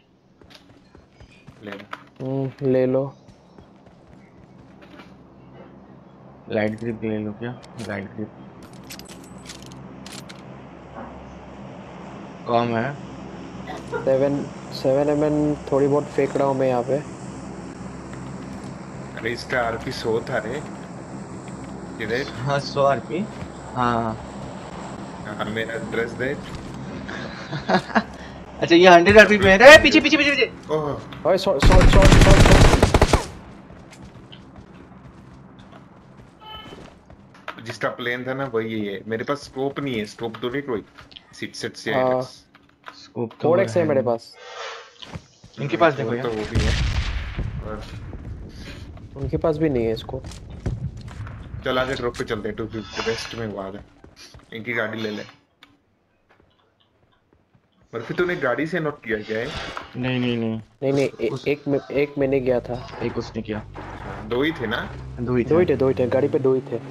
ले लो।
लाइट ग्रिप ले लो क्या? लाइट ग्रिप कम है।
7mm थोड़ी बहुत फेंक रहा हूँ मैं यहाँ पे।
अरे इसका आरपी 100 था रे। किधर?
हाँ 100 आरपी। हाँ
हाँ मेरा एड्रेस दे।
अच्छा ये 100 आरपी पे है। पीछे।
ओह
ओए शॉट।
जिसका प्लेन था ना वही है। मेरे पास स्कोप नहीं है, स्कोप दो रे कोई। सेट से आएगा।
स्कोप तो
4x है मेरे पास।
इनके पास देखो
तो
यार।
वो भी है और
उनके पास भी नहीं है इसको।
चल आगे ड्रॉप पे चलते हैं। 250 वेस्ट में हुआ है। इनकी गाड़ी ले ले। और फिर तूने गाड़ी से नॉक किया क्या है?
नहीं
एक मैंने गया था।
एक उसने किया।
दो ही थे ना?
दो ही थे
गाड़ी पे 2 ही थे।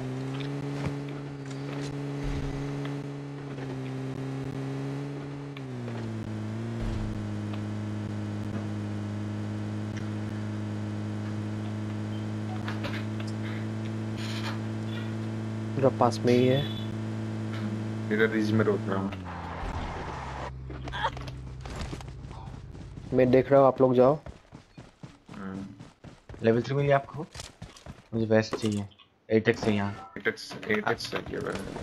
मेरा पास में ही है।
मेरा रिज में रोक रहा हूँ।
मैं देख रहा हूँ, आप लोग जाओ।
लेवल 3 मिली आपको? मुझे वेस्ट चाहिए। 8x है यहाँ।
8x चाहिए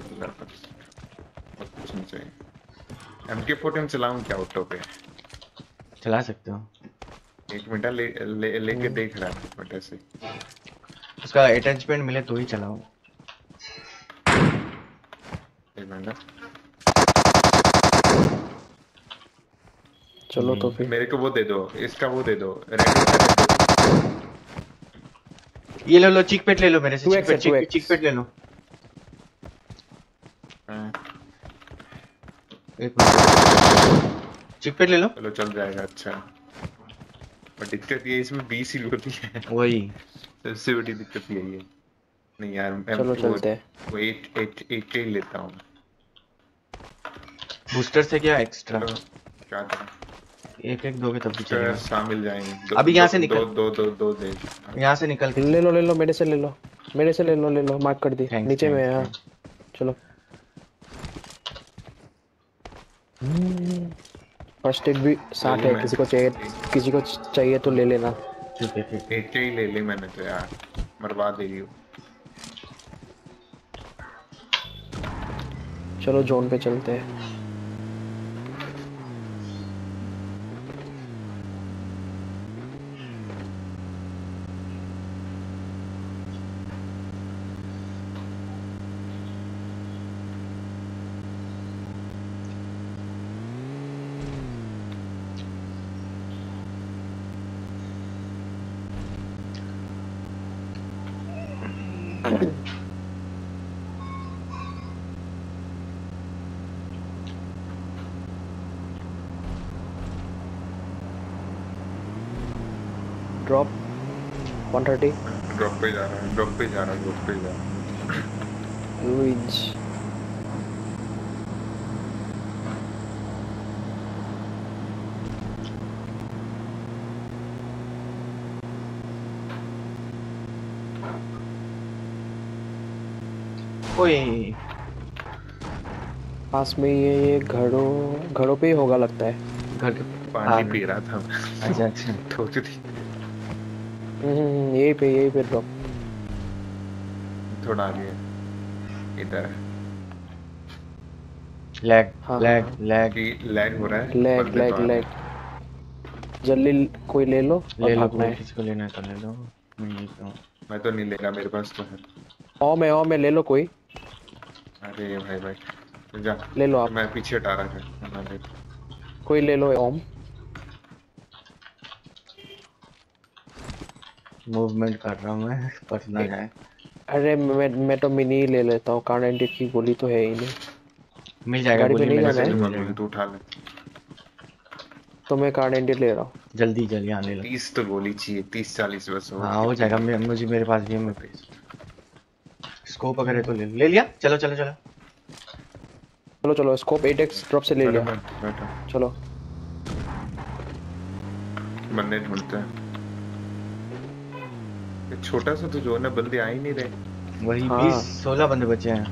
कुछ नहीं चाहिए। MK14 चलाऊं क्या ऑटो पे?
चला सकते हो।
1 मिनट लेके देख रहा है बट ऐसे।
उसका अटैचमेंट मिले तो ही चलाओ।
चलो तो फिर
मेरे को वो दे दो, इसका वो दे दो, रेड।
ये लो चीक पेट ले लो मेरे से,
2x है, 2x।
चीक पेट ले लो।
हाँ,
एक मिनट, चीक पेट ले लो।
चलो चल जाएगा। अच्छा, पर दिक्कत ये इसमें 20 ही होती है।
वही
सबसे बड़ी दिक्कत यही है। नहीं यार, मैं
चलो चलते हैं।
वो 8 ही लेता हूँ।
बूस्टर से क्या एक्स्ट्रा?
चलो क्या करें,
एक दोगे तब भी चलेगा।
शामिल जाएंगे।
अभी यहाँ से निकल।
दो दे।
यहाँ से निकल के
ले लो मेरे से ले लो, मेरे से ले लो, मार्क कर दी
Thanks,
नीचे में है।
thanks,
हाँ चलो। फर्स्ट एड भी 60 है, किसी को चाहिए तो ले लेना।
ठीक है।
8 ही ले ली मैंने तो यार, मरवा दे रही हूँ।
चलो जोन पे चलते हैं। ड्रॉप 130।
ड्रॉप पे जा रहा है।
लुइज
ओए
पास में ये घरों पे ही होगा लगता है।
घर के
पानी पी रहा था।
अच्छा
ठोक थी।
यही पे ड्रॉप।
थोड़ा आगे इधर
लैग
हाँ,
लैग हो रहा है। बंदे तो आ
लैग जल्दी कोई ले लो और
ले लो,
भागना है।
किसको लेना है तो ले लो।
मैं तो नहीं लेगा, मेरे पास तो है।
ओ में ले लो कोई।
अरे भाई जा
ले लो आप।
मैं पीछे हटा रहा था।
कोई ले लो ओम।
मूवमेंट कर रहा हूँ मैं, पटना है।
अरे मैं तो मिनी ही ले लेता हूँ, कार्डेंट की गोली तो है ही नहीं।
मिल जाएगा
गाड़ी पे
गोली,
नहीं
मेरे
जाना
से
है?
मिल जाएगा।
तू उठा ले।
तो मैं कार्डेंट ले रहा हूँ।
जल्दी यहाँ ले लो।
30 तो गोली चाहिए, 30-40 बस हो।
हाँ हो जाएगा, मुझे मेरे पास भी है। मेरे स्कोप अगर है तो ले लिया। चलो
चलो स्कोप 8x ड्रॉप से ले लिया।
बैठो
चलो
बंदे ढूंढते हैं। ये छोटा सा तो जो है बंदे आ ही नहीं रहे।
वही
हाँ।
20-16 बंदे बचे हैं।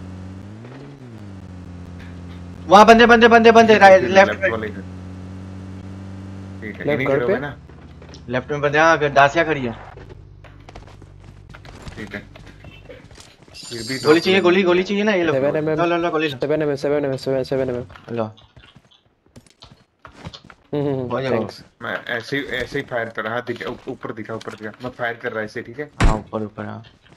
वहाँ बंदे लेफ्ट
वाले घर। ठीक है,
लेफ्ट
इन्हीं
घर
घरों
पे?
में ना।
लेफ्ट में बंदे। हाँ दासिया खड़ी है।
ठीक है, फिर भी
गोली चाहिए, गोली चाहिए ना। ये लो
7mm
लो गोली लो।
7mm।
लो हो जाएगा।
थैंक्स।
मैं ऐसे ही फायर कर रहा। दिखा ऊपर दिखा मैं फायर कर रहा ऐसे। ठीक है,
हाँ ऊपर हाँ।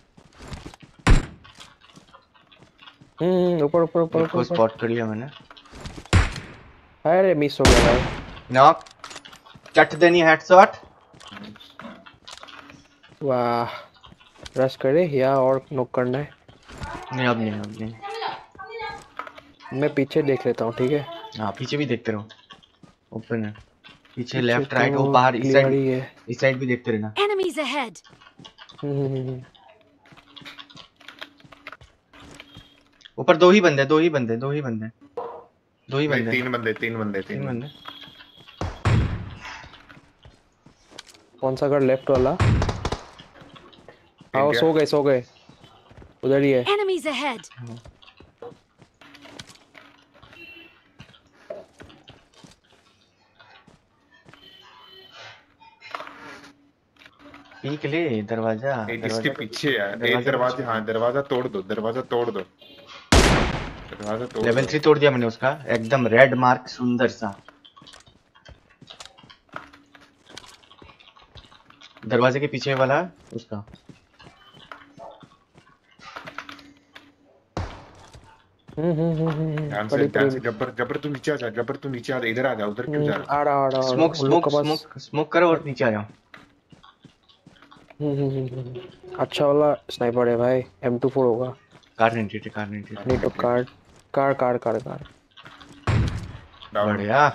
ऊपर
को स्पॉट कर लिया मैंने।
अरे मिस हो गया भाई।
नॉक चट देनी हेडशॉट।
वाह, रश करे या और नॉक करना है?
नहीं अब नहीं।
मैं पीछे देख लेता हूँ, ठीक है?
हाँ पीछे भी देखते रहो। ओपन है पीछे,
पीछे
लेफ्ट राइट
तो
वो बाहर इस
clear ही है।
साइड भी देखते रहना।
Enemies ahead.
ऊपर दो ही बंदे।
तीन बंदे।
कौन सा घर? लेफ्ट वाला? हाँ सो गए उधर ही है।
Enemies ahead.
पीक ले दरवाजा।
इसके पीछे यार एक दरवाजा। हाँ दरवाजा तोड़ दो।
लेवल 3 तोड़ दिया मैंने उसका, एकदम रेड मार्क सुंदर सा। दरवाजे के पीछे वाला उसका।
ध्यान
पड़ी
से जबर तू नीचे आ जा, जबर तू नीचे आ जा, इधर आ जा, उधर क्यों जा रहा
आ रहा
स्मोक
उन लोग
स्मोक
के पास।
स्मोक स्मोक करो और नीचे आ जाओ।
अच्छा वाला स्नाइपर है भाई, M24 होगा।
कार 93 कार 93
नहीं तो कार।
डाउन?
बढ़िया।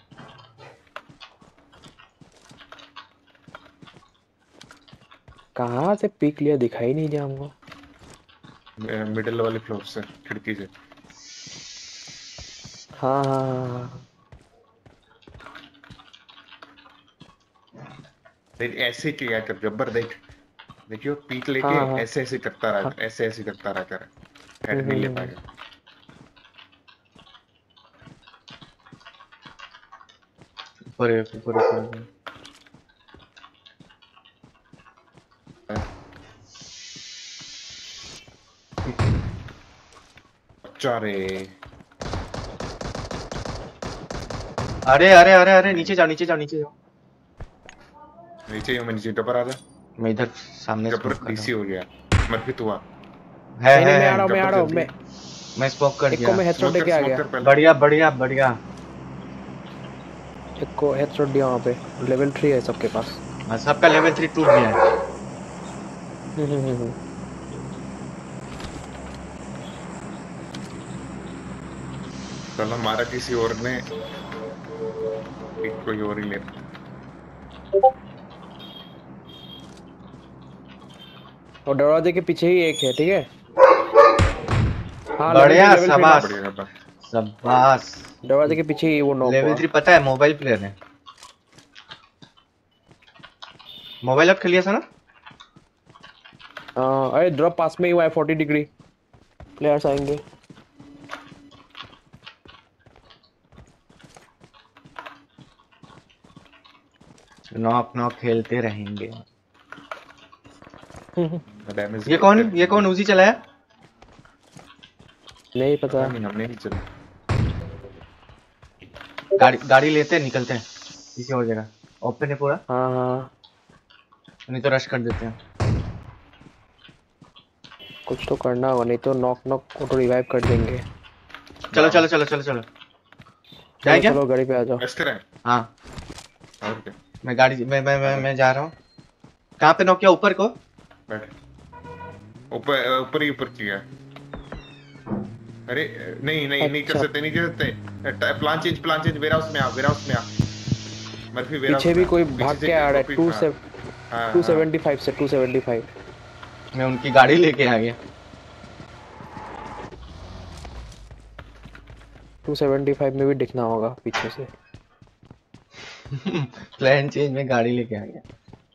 कहाँ से पीक लिया दिखाई नहीं दिया हमको।
मिडिल वाले फ्लोर से, खिड़की से।
हाँ।
देख ऐसे किया कर जब्बर, देख देखियो पीक लेके
हाँ।
ऐसे करता रहा, ऐसे करता रहा कर, हेड नहीं ले पाएगा।
ऊपर
अच्छा रे,
अरे नीचे जाओ।
नीचे ही हूँ मैं, नीचे जब्बर आ जा।
मैं इधर सामने
जब्बर
स्मोक कर
डीसी हो गया, मरफित हुआ।
है
नहीं, मैं आ
है
रहा हूँ
मैं स्मोक कर
एक को
दिया।
मैं हेडशॉट देके आ गया।
बढ़िया।
एक को हेडशॉट दिया वहाँ पे। लेवल 3 है सबके पास।
हाँ, सबका लेवल 3 टूट गया है।
चल हमारा किसी और ने एक कोई और ही ले।
और दरवाजे के पीछे ही एक है, ठीक है। हाँ,
बढ़िया,
लेवल 3
शाबाश
बढ़िया
शाबाश।
दरवाजे के पीछे ही वो नॉक
लेवल
हुआ।
3 पता है मोबाइल प्लेयर है। मोबाइल अब खेलिए ना।
अरे ड्रॉप पास में ही हुआ है, 40 डिग्री प्लेयर्स आएंगे।
नॉक खेलते रहेंगे।
डैमेज
ये कौन उजी चलाया?
नहीं पता।
नहीं, हमने नहीं चला।
गाड़ी लेते निकलते हैं किसी और जगह। ओपन है पूरा।
हाँ।
नहीं तो रश कर देते हैं।
कुछ तो करना होगा, नहीं तो नॉक को तो रिवाइव कर देंगे।
चलो जाए क्या?
चलो गाड़ी पे आ जाओ।
हाँ
और क्या,
मैं गाड़ी मैं जा रहा हूँ। कहाँ पे नॉक किया? ऊपर को?
बैठ। ऊपर किया। अरे नहीं कर सकते। प्लान चेंज वेयरहाउस में आ। मर्फी वेयरहाउस
पीछे भी कोई
पीछे
भाग
से
के आ रहा है। 275 से 275।
मैं उनकी गाड़ी लेके आ गया।
275 में भी दिखना होगा पीछे से।
प्लान चेंज में गाड़ी लेके आ गया।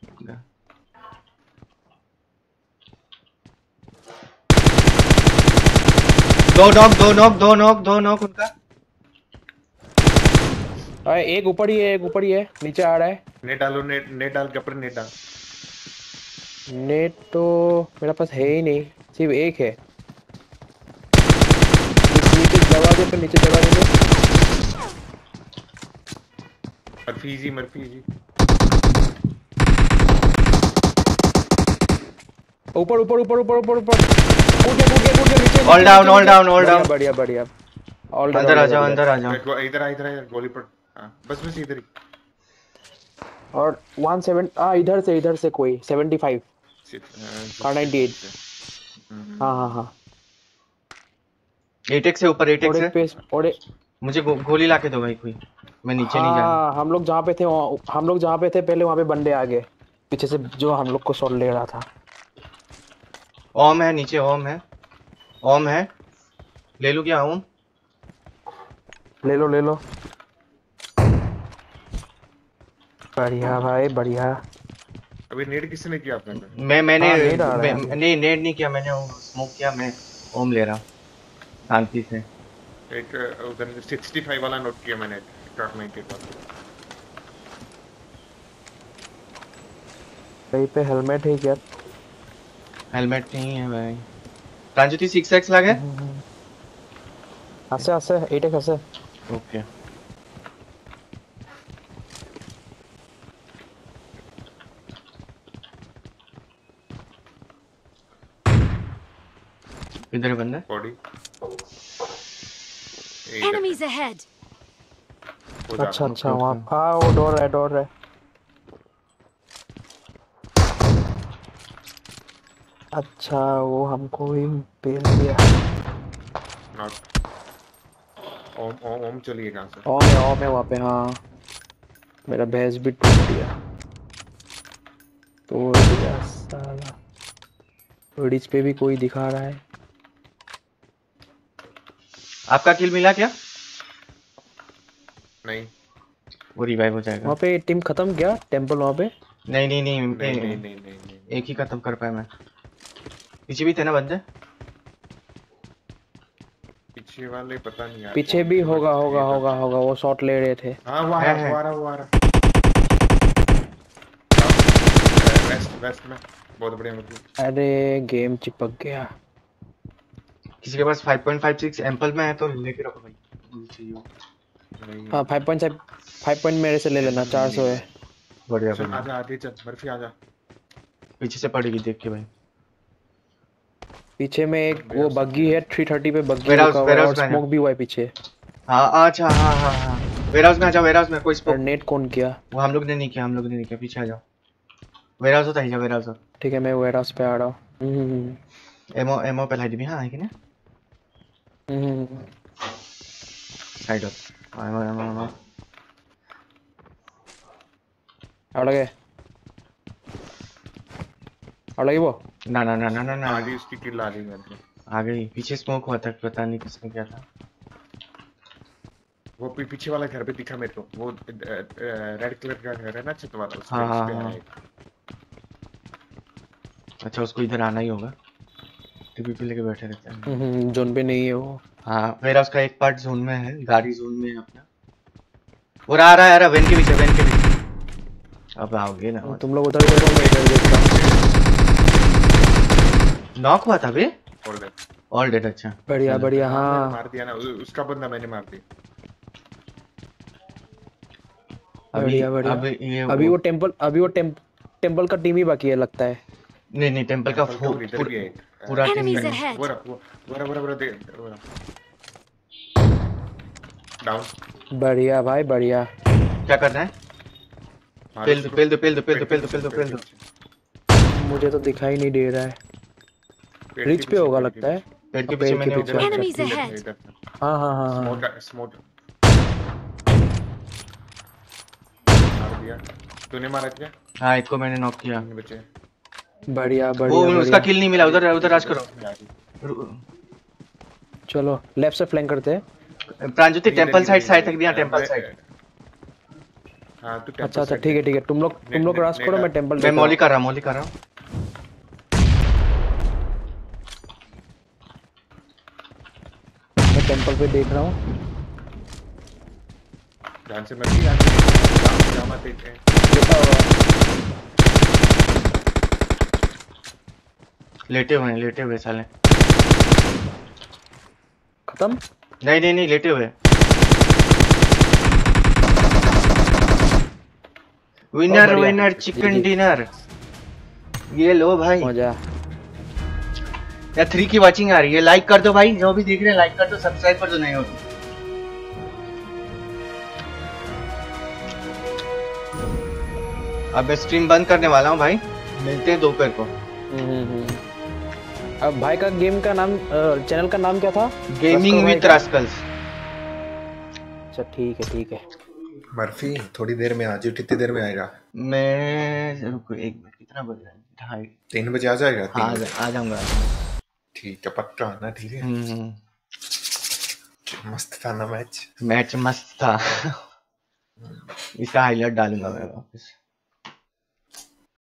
दो नॉक उनका।
अरे एक ऊपर ही है, नीचे आ रहा है।
नेट डाल कपड़े, नेट डाल।
नेट तो मेरे पास है ही नहीं, सिर्फ एक है। नीचे दरवाजे पे
मर्फी जी
ऊपर कूद गया नीचे।
All down.
बढ़िया
अंदर आ जाओ।
इधर आ गोली पड़। बस इधर ही।
और 17 इधर से कोई 75 और 98। हाँ।
8x से ऊपर 8x से।
और
मुझे गोली लाके दो भाई कोई। मैं नीचे नहीं जाना।
हम लोग जहाँ पे थे पहले, वहाँ पे बंदे आ गए पीछे से, जो हम लोग को शॉट ले रहा था।
ओम है नीचे। ओम है। ले लूं क्या ओम?
ले लो। बढ़िया भाई बढ़िया।
अभी नेट किसने किया आपने?
मैंने
नहीं
नेट नहीं किया मैंने। स्मोक किया। मैं ओम ले रहा हूँ शांति से।
एक उधर 65 वाला नोट किया मैंने। टॉप 90 पर
कहीं पे हेलमेट है क्या?
हेलमेट नहीं है भाई। प्रांजोति 6x लगे।
আছে 8x আছে।
ओके इधर बंदा।
Body
Enemies ahead.
अच्छा अच्छा वहाँ हाँ वो डोर है अच्छा वो हमको ही पेल दिया
नॉट ओम ओम ओम चलिए कहाँ से
ओम है वहाँ पे हाँ मेरा भैंस भी टूट दिया साला रिच पे भी कोई दिखा रहा है
आपका किल मिला क्या?
नहीं
वो रिवाइव हो जाएगा।
वहाँ पे टीम खत्म क्या टेंपल वहाँ पे
नहीं नहीं नहीं,
नहीं नहीं नहीं नहीं नहीं
एक ही खत्म कर पाया मैं। पीछे भी थे ना बंदे?
पीछे वाले पता नहीं यार
पीछे भी होगा वो शॉट ले रहे थे
हाँ वो आ रहा वेस्ट में बहुत बढ़िया मतलब
अरे गेम चिपक गया
किसी के पास 5.56 एम्पल में है तो लेके रखो भाई।
हाँ 5 मेरे से ले लेना 400 है
बढ़िया
चल
बढ़िया।
आजा आगे चल बर्फी आजा
पीछे से पड़ेगी देख के भाई।
पीछे में एक वो बग्गी है 330 पे बग्गी
Warehouse-
रुका हुआ है और
warehouse में
स्मोक भी हुआ है पीछे
हाँ अच्छा हाँ वेयरहाउस में आ जाओ। वेयरहाउस में कोई
और
स्पोक
नेट कौन किया
वो हम लोग ने नहीं किया पीछे आ जाओ। वेयरहाउस होता है वेयरहाउस।
ठीक है मैं वेयरहाउस पे आ रहा हूँ
एमओ पे लाई दी हाँ है कि ना साइड ऑफ एमओ
लगे वो
ना
आगे उसकी किल आ रही है
आ गई। पीछे स्मोक हुआ था पता नहीं किसने किया था।
वो पीछे वाला घर पे दिखा मेरे को वो रेड कलर का घर है ना छत वाला उस
हाँ,
पे
हाँ।
है
अच्छा उसको इधर आना ही होगा। टीवी पे लेके बैठे रहते हैं।
जोन पे नहीं है वो
हाँ वेयरहाउस का एक पार्ट जोन में है गाड़ी जोन में है अपना। और आ रहा है वेन के पीछे अब आओगे ना
तुम लोग उधर देखो मैं इधर देखता हूँ
नॉक हुआ था बे ऑल डेड अच्छा
बढ़िया हाँ
मार दिया ना उसका बंदा मैंने मार दिया
बढ़िया अभी वो टेंपल का टीम ही बाकी है लगता है
नहीं टेंपल का पूरा टीम
Enemies
है।
ahead.
वो डाउन
बढ़िया भाई बढ़िया
क्या करना है? पेल दो।
मुझे तो दिखाई नहीं दे रहा है रिच पे होगा लगता है
पेड़ के पीछे मैंने
Enemies ahead.
हाँ
स्मोक मार दिया तूने मारा क्या
हाँ एक को मैंने नॉक किया।
बचे
बढ़िया
वो उसका किल नहीं मिला। उधर राज करो।
चलो लेफ्ट से फ्लैंक करते हैं
प्रांजोति टेंपल साइड तक दिया टेंपल साइड।
हाँ तू
अच्छा ठीक है तुम लोग राज करो मैं टेंपल
मैं मौली कर रहा हूँ
मैं टेंपल पे देख रहा हूँ
ध्यान से मत जामा देख
लेटे हुए साले।
खत्म
नहीं लेटे हुए। विनर चिकन डिनर ये लो भाई।
मजा
या 3 की वाचिंग आ रही है। लाइक कर दो भाई जो भी देख रहे हैं लाइक कर दो सब्सक्राइब कर दो नहीं हो तो। अब मैं स्ट्रीम बंद करने वाला हूँ भाई। मिलते हैं दोपहर को।
अब भाई का गेम का नाम चैनल का नाम क्या था?
Gaming with rascals.
अच्छा ठीक है
मर्फी थोड़ी देर में आ जाओ। कितनी देर में आएगा?
मैं रुको एक मिनट कितना बज रहा है?
3 बजे आ जाएगा?
हाँ आ जाऊंगा।
ठीक है पक्का आना। ठीक है मस्त था ना मैच
मस्त था। इसका हाईलाइट डालूंगा मैं वापस।